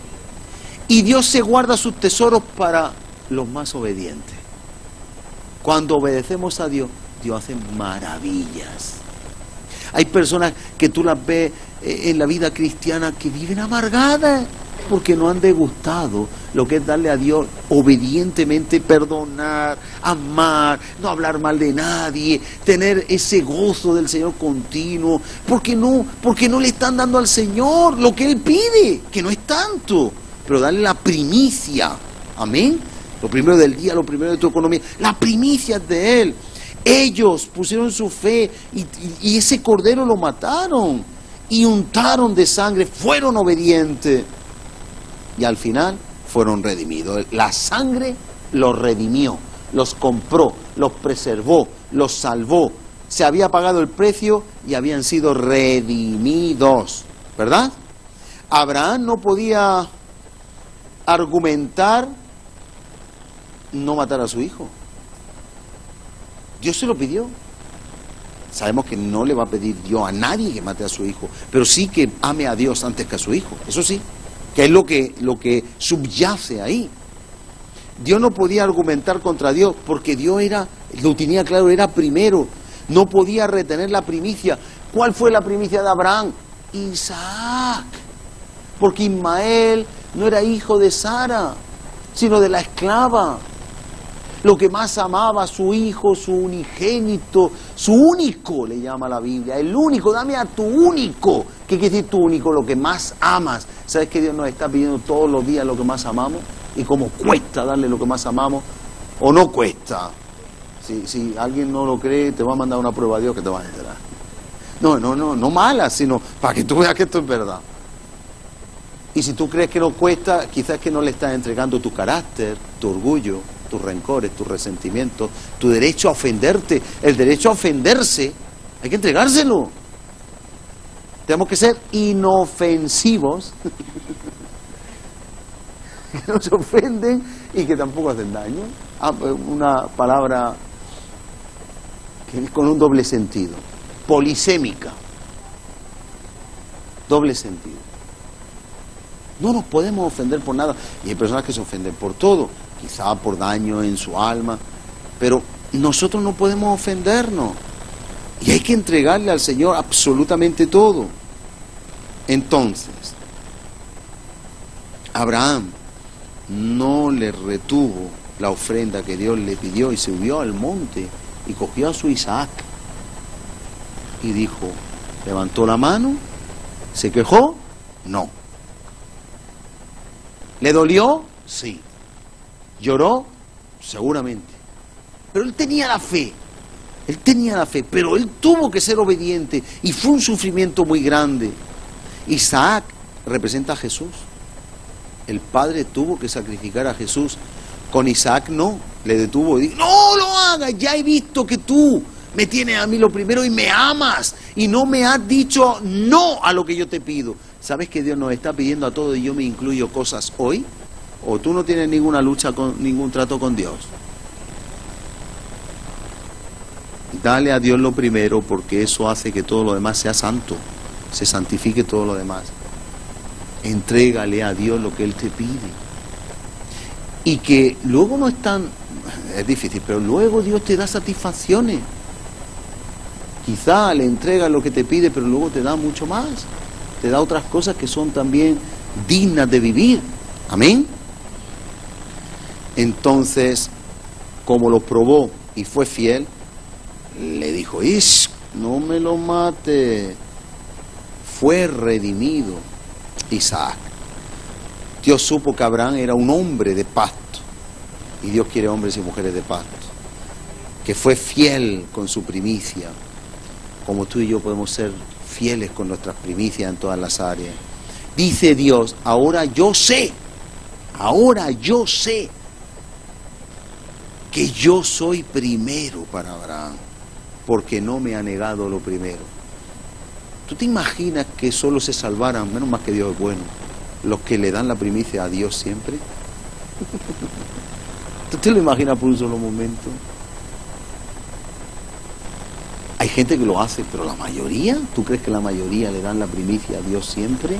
Y Dios se guarda sus tesoros para los más obedientes. Cuando obedecemos a Dios, Dios hace maravillas. Hay personas que tú las ves en la vida cristiana que viven amargadas porque no han degustado lo que es darle a Dios obedientemente, perdonar, amar, no hablar mal de nadie, tener ese gozo del Señor continuo, porque no, porque no le están dando al Señor lo que Él pide, que no es tanto, pero darle la primicia, amén, lo primero del día, lo primero de tu economía, la primicia es de Él. Ellos pusieron su fe y, y, y ese cordero lo mataron y untaron de sangre, fueron obedientes y al final fueron redimidos. La sangre los redimió, los compró, los preservó, los salvó. Se había pagado el precio y habían sido redimidos, ¿verdad? Abraham no podía argumentar no matar a su hijo. Dios se lo pidió. Sabemos que no le va a pedir Dios a nadie que mate a su hijo, pero sí que ame a Dios antes que a su hijo. Eso sí, que es lo que, lo que subyace ahí. Dios no podía argumentar contra Dios porque Dios era, lo tenía claro, era primero. No podía retener la primicia. ¿Cuál fue la primicia de Abraham? Isaac. Porque Ismael no era hijo de Sara, sino de la esclava. Lo que más amaba, su hijo, su unigénito, su único, le llama la Biblia, el único, dame a tu único. ¿Qué quiere decir tu único? Lo que más amas. ¿Sabes que Dios nos está pidiendo todos los días lo que más amamos? ¿Y cómo cuesta darle lo que más amamos? ¿O no cuesta? Si, si alguien no lo cree, te va a mandar una prueba a Dios que te va a enterar. No, no, no, no mala, sino para que tú veas que esto es verdad. Y si tú crees que no cuesta, quizás que no le estás entregando tu carácter, tu orgullo, tus rencores, tus resentimientos, tu derecho a ofenderte, el derecho a ofenderse, hay que entregárselo. Tenemos que ser inofensivos, que no se ofenden y que tampoco hacen daño. Ah, una palabra que es con un doble sentido, polisémica, doble sentido. No nos podemos ofender por nada, y hay personas que se ofenden por todo, quizá por daño en su alma, pero nosotros no podemos ofendernos. Y hay que entregarle al Señor absolutamente todo. Entonces, Abraham no le retuvo la ofrenda que Dios le pidió y subió al monte y cogió a su Isaac y dijo, levantó la mano, ¿se quejó? No. ¿Le dolió? Sí. ¿Lloró? Seguramente. Pero él tenía la fe, él tenía la fe, pero él tuvo que ser obediente y fue un sufrimiento muy grande. Isaac representa a Jesús. El padre tuvo que sacrificar a Jesús. Con Isaac no, le detuvo y dijo, no lo hagas, ya he visto que tú me tienes a mí lo primero y me amas y no me has dicho no a lo que yo te pido. ¿Sabes que Dios nos está pidiendo a todos y yo me incluyo cosas hoy? ¿O tú no tienes ninguna lucha, con ningún trato con Dios? Dale a Dios lo primero, porque eso hace que todo lo demás sea santo, se santifique todo lo demás. Entrégale a Dios lo que Él te pide. Y que luego no es tan, es difícil, pero luego Dios te da satisfacciones. Quizá le entrega lo que te pide, pero luego te da mucho más. Te da otras cosas que son también dignas de vivir. Amén. Entonces, como lo probó y fue fiel, le dijo, Ish, no me lo mate. Fue redimido Isaac. Dios supo que Abraham era un hombre de pacto, y Dios quiere hombres y mujeres de pacto, que fue fiel con su primicia, como tú y yo podemos ser fieles con nuestras primicias en todas las áreas. Dice Dios, ahora yo sé, ahora yo sé que yo soy primero para Abraham, porque no me ha negado lo primero. ¿Tú te imaginas que solo se salvaran, menos más que Dios es bueno, los que le dan la primicia a Dios siempre? ¿Tú te lo imaginas por un solo momento? Hay gente que lo hace, pero la mayoría, ¿tú crees que la mayoría le dan la primicia a Dios siempre?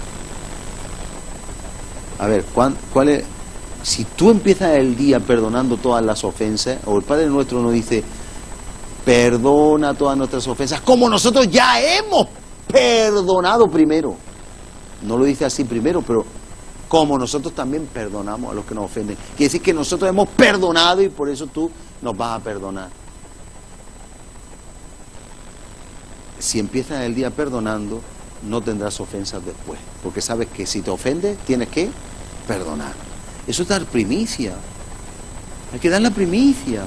A ver, ¿cuál, cuál es? Si tú empiezas el día perdonando todas las ofensas, o el Padre Nuestro nos dice, perdona todas nuestras ofensas, como nosotros ya hemos perdonado primero. No lo dice así primero, pero como nosotros también perdonamos a los que nos ofenden. Quiere decir que nosotros hemos perdonado y por eso tú nos vas a perdonar. Si empiezas el día perdonando, no tendrás ofensas después, porque sabes que si te ofendes, tienes que perdonar. Eso es dar primicia. Hay que dar la primicia.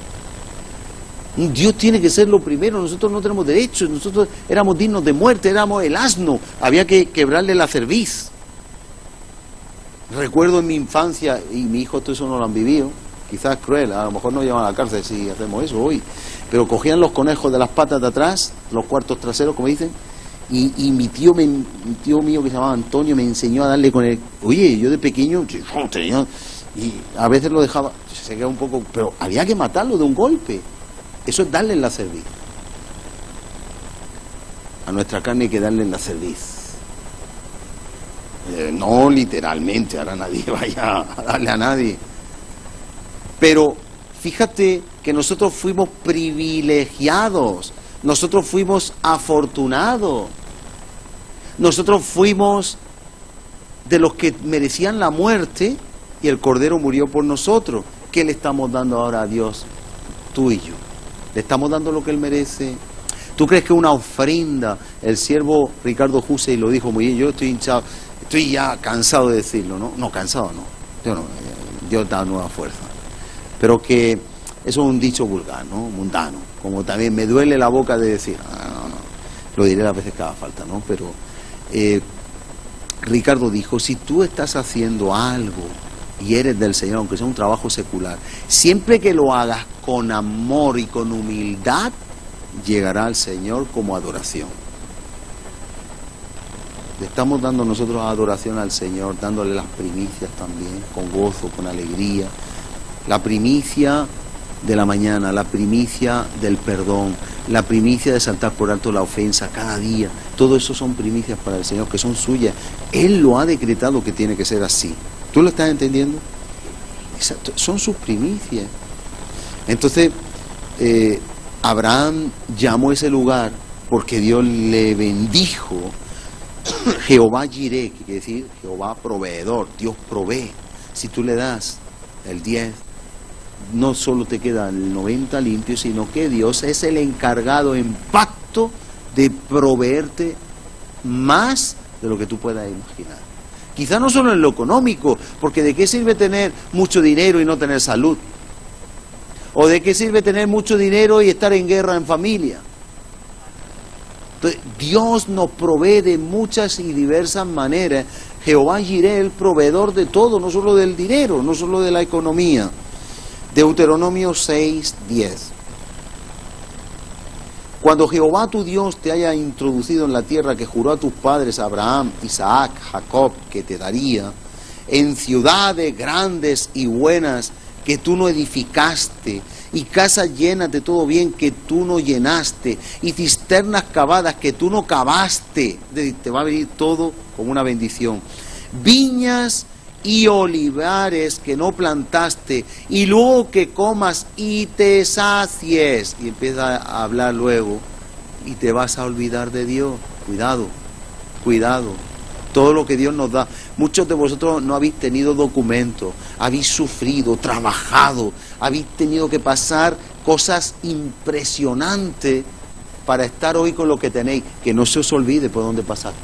Dios tiene que ser lo primero. Nosotros no tenemos derechos. Nosotros éramos dignos de muerte, éramos el asno. Había que quebrarle la cerviz. Recuerdo en mi infancia, y mi hijo todo eso no lo han vivido, quizás es cruel, a lo mejor nos llevan a la cárcel si hacemos eso hoy, pero cogían los conejos de las patas de atrás, los cuartos traseros, como dicen, y, y mi tío me, mi tío mío que se llamaba Antonio me enseñó a darle con el... Oye, yo de pequeño tenía, y a veces lo dejaba, se quedaba un poco, pero había que matarlo de un golpe. Eso es darle en la cerviz. A nuestra carne hay que darle en la cerviz. Eh, no literalmente, ahora nadie vaya a darle a nadie. Pero fíjate que nosotros fuimos privilegiados, nosotros fuimos afortunados, nosotros fuimos de los que merecían la muerte y el Cordero murió por nosotros. ¿Qué le estamos dando ahora a Dios? Tú y yo. ¿Le estamos dando lo que Él merece? ¿Tú crees que una ofrenda, el siervo Ricardo Jusey lo dijo muy bien, yo estoy hinchado, estoy ya cansado de decirlo, ¿no? No, cansado no, yo no, Dios da nueva fuerza. Pero que eso es un dicho vulgar, ¿no? Mundano, como también me duele la boca de decir, ah, no, no, lo diré las veces que haga falta, ¿no? Pero eh, Ricardo dijo, si tú estás haciendo algo y eres del Señor, aunque sea un trabajo secular, siempre que lo hagas con amor y con humildad, llegará al Señor como adoración. Le estamos dando nosotros adoración al Señor, dándole las primicias también, con gozo, con alegría. La primicia de la mañana, la primicia del perdón, la primicia de saltar por alto la ofensa cada día. Todo eso son primicias para el Señor, que son suyas. Él lo ha decretado que tiene que ser así. ¿Tú lo estás entendiendo? Exacto, son sus primicias. Entonces, eh, Abraham llamó ese lugar porque Dios le bendijo. Jehová Jireh, que quiere decir Jehová proveedor, Dios provee. Si tú le das el diez, no solo te queda el noventa limpio, sino que Dios es el encargado en pacto de proveerte más de lo que tú puedas imaginar. Quizá no solo en lo económico, porque ¿de qué sirve tener mucho dinero y no tener salud? ¿O de qué sirve tener mucho dinero y estar en guerra en familia? Entonces, Dios nos provee de muchas y diversas maneras. Jehová Jireh, el proveedor de todo, no solo del dinero, no solo de la economía. Deuteronomio seis, diez. Cuando Jehová tu Dios te haya introducido en la tierra que juró a tus padres Abraham, Isaac, Jacob, que te daría, en ciudades grandes y buenas que tú no edificaste, y casas llenas de todo bien que tú no llenaste, y cisternas cavadas que tú no cavaste, te va a venir todo como una bendición. Viñas y olivares que no plantaste, y luego que comas y te sacies. Y empieza a hablar luego, y te vas a olvidar de Dios. Cuidado, cuidado. Todo lo que Dios nos da. Muchos de vosotros no habéis tenido documentos, habéis sufrido, trabajado, habéis tenido que pasar cosas impresionantes para estar hoy con lo que tenéis. Que no se os olvide por dónde pasaste.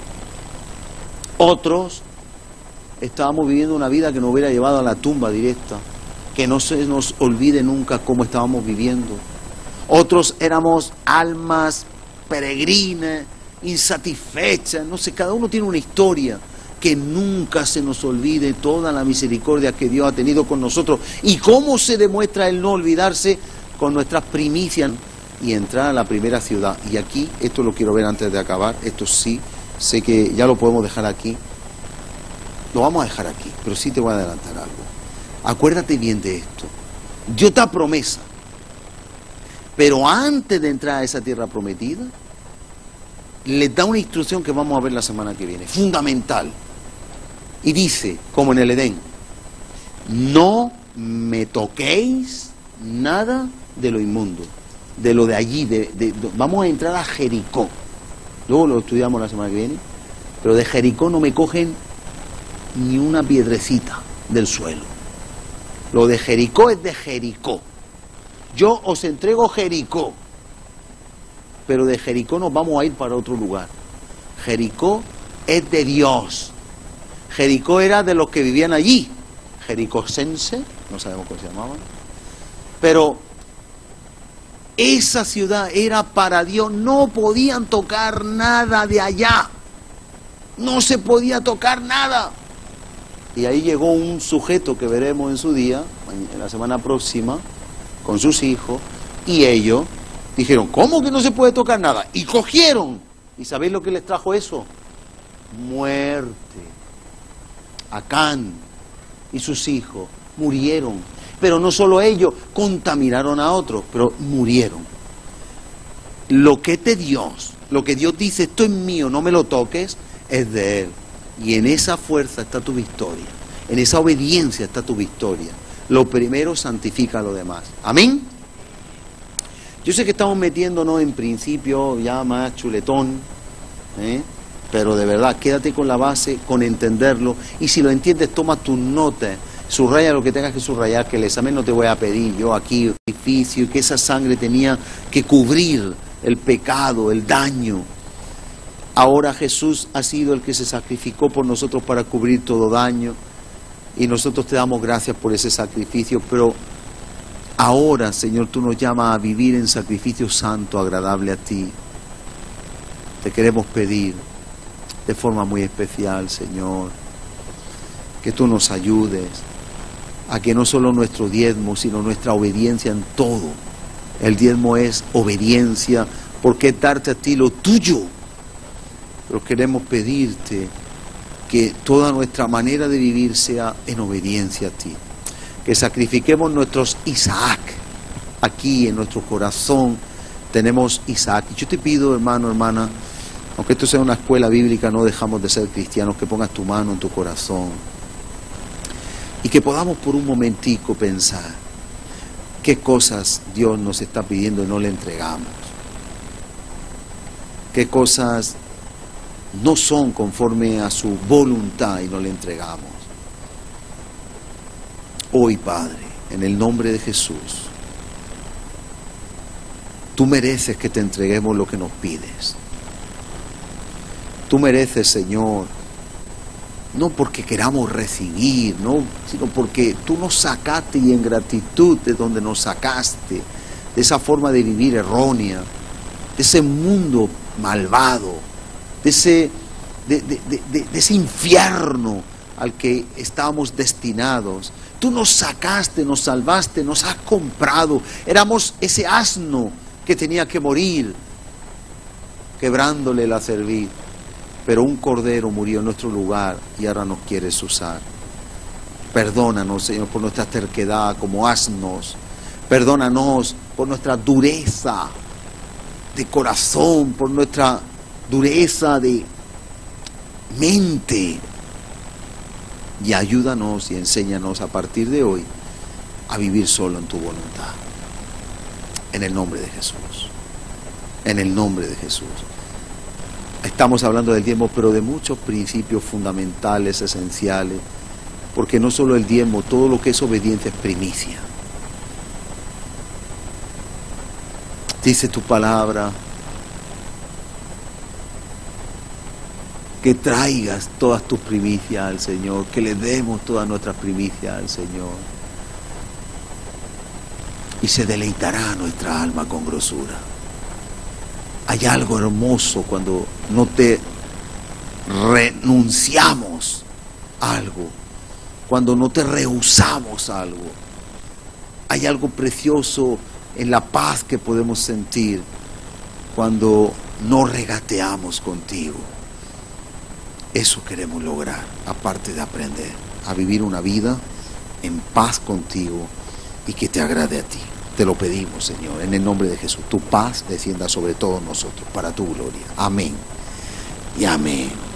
Otros estábamos viviendo una vida que nos hubiera llevado a la tumba directa. Que no se nos olvide nunca cómo estábamos viviendo. Otros éramos almas peregrinas, insatisfechas, no sé, cada uno tiene una historia. Que nunca se nos olvide toda la misericordia que Dios ha tenido con nosotros. ¿Y cómo se demuestra el no olvidarse? Con nuestras primicias y entrar a la primera ciudad. Y aquí, esto lo quiero ver antes de acabar, esto sí, sé que ya lo podemos dejar aquí. Lo vamos a dejar aquí, pero sí te voy a adelantar algo. Acuérdate bien de esto. Dios da promesa, pero antes de entrar a esa tierra prometida, les da una instrucción que vamos a ver la semana que viene, fundamental. Y dice, como en el Edén, no me toquéis nada de lo inmundo, de lo de allí, de, de, de, vamos a entrar a Jericó. Luego lo estudiamos la semana que viene, pero de Jericó no me cogen ni una piedrecita del suelo. Lo de Jericó es de Jericó. Yo os entrego Jericó, pero de Jericó nos vamos a ir para otro lugar. Jericó es de Dios. Jericó era de los que vivían allí, jericosense, no sabemos cómo se llamaban, pero esa ciudad era para Dios, no podían tocar nada de allá, no se podía tocar nada. Y ahí llegó un sujeto que veremos en su día, en la semana próxima, con sus hijos, y ellos dijeron, ¿cómo que no se puede tocar nada? Y cogieron. ¿Y sabéis lo que les trajo eso? Muerte. Acán y sus hijos murieron. Pero no solo ellos, contaminaron a otros, pero murieron. Lo que es de Dios, lo que Dios dice, esto es mío, no me lo toques, es de Él. Y en esa fuerza está tu victoria. En esa obediencia está tu victoria. Lo primero santifica a lo demás. Amén. Yo sé que estamos metiéndonos en principio ya más chuletón, ¿eh? Pero de verdad, quédate con la base, con entenderlo, y si lo entiendes, toma tus notas, subraya lo que tengas que subrayar, que el examen no te voy a pedir, yo aquí, sacrificio, que esa sangre tenía que cubrir el pecado, el daño. Ahora Jesús ha sido el que se sacrificó por nosotros para cubrir todo daño, y nosotros te damos gracias por ese sacrificio, pero ahora, Señor, tú nos llamas a vivir en sacrificio santo, agradable a ti. Te queremos pedir de forma muy especial, Señor, que tú nos ayudes a que no solo nuestro diezmo, sino nuestra obediencia en todo. El diezmo es obediencia, porque es darte a ti lo tuyo. Pero queremos pedirte que toda nuestra manera de vivir sea en obediencia a ti. Que sacrifiquemos nuestros Isaac. Aquí en nuestro corazón tenemos Isaac. Y yo te pido, hermano, hermana, aunque esto sea una escuela bíblica, no dejamos de ser cristianos, que pongas tu mano en tu corazón. Y que podamos por un momentico pensar, ¿Qué cosas Dios nos está pidiendo y no le entregamos? ¿Qué cosas no son conforme a su voluntad y no le entregamos? Hoy, Padre, en el nombre de Jesús, tú mereces que te entreguemos lo que nos pides. Tú mereces, Señor, no porque queramos recibir, no, sino porque tú nos sacaste y en gratitud de donde nos sacaste, de esa forma de vivir errónea, de ese mundo malvado, de ese, de, de, de, de, de ese infierno al que estábamos destinados. Tú nos sacaste, nos salvaste, nos has comprado. Éramos ese asno que tenía que morir, quebrándole la cerviz. Pero un cordero murió en nuestro lugar y ahora nos quieres usar. Perdónanos, Señor, por nuestra terquedad como asnos. Perdónanos por nuestra dureza de corazón, por nuestra dureza de mente. Y ayúdanos y enséñanos a partir de hoy a vivir solo en tu voluntad. En el nombre de Jesús. En el nombre de Jesús. Estamos hablando del diezmo, pero de muchos principios fundamentales, esenciales, porque no solo el diezmo, todo lo que es obediencia es primicia. Dice tu palabra que traigas todas tus primicias al Señor, que le demos todas nuestras primicias al Señor, y se deleitará nuestra alma con grosura. Hay algo hermoso cuando no te renunciamos a algo, cuando no te rehusamos a algo. Hay algo precioso en la paz que podemos sentir cuando no regateamos contigo. Eso queremos lograr, aparte de aprender a vivir una vida en paz contigo y que te agrade a ti. Te lo pedimos, Señor, en el nombre de Jesús. Tu paz descienda sobre todos nosotros, para tu gloria. Amén y amén.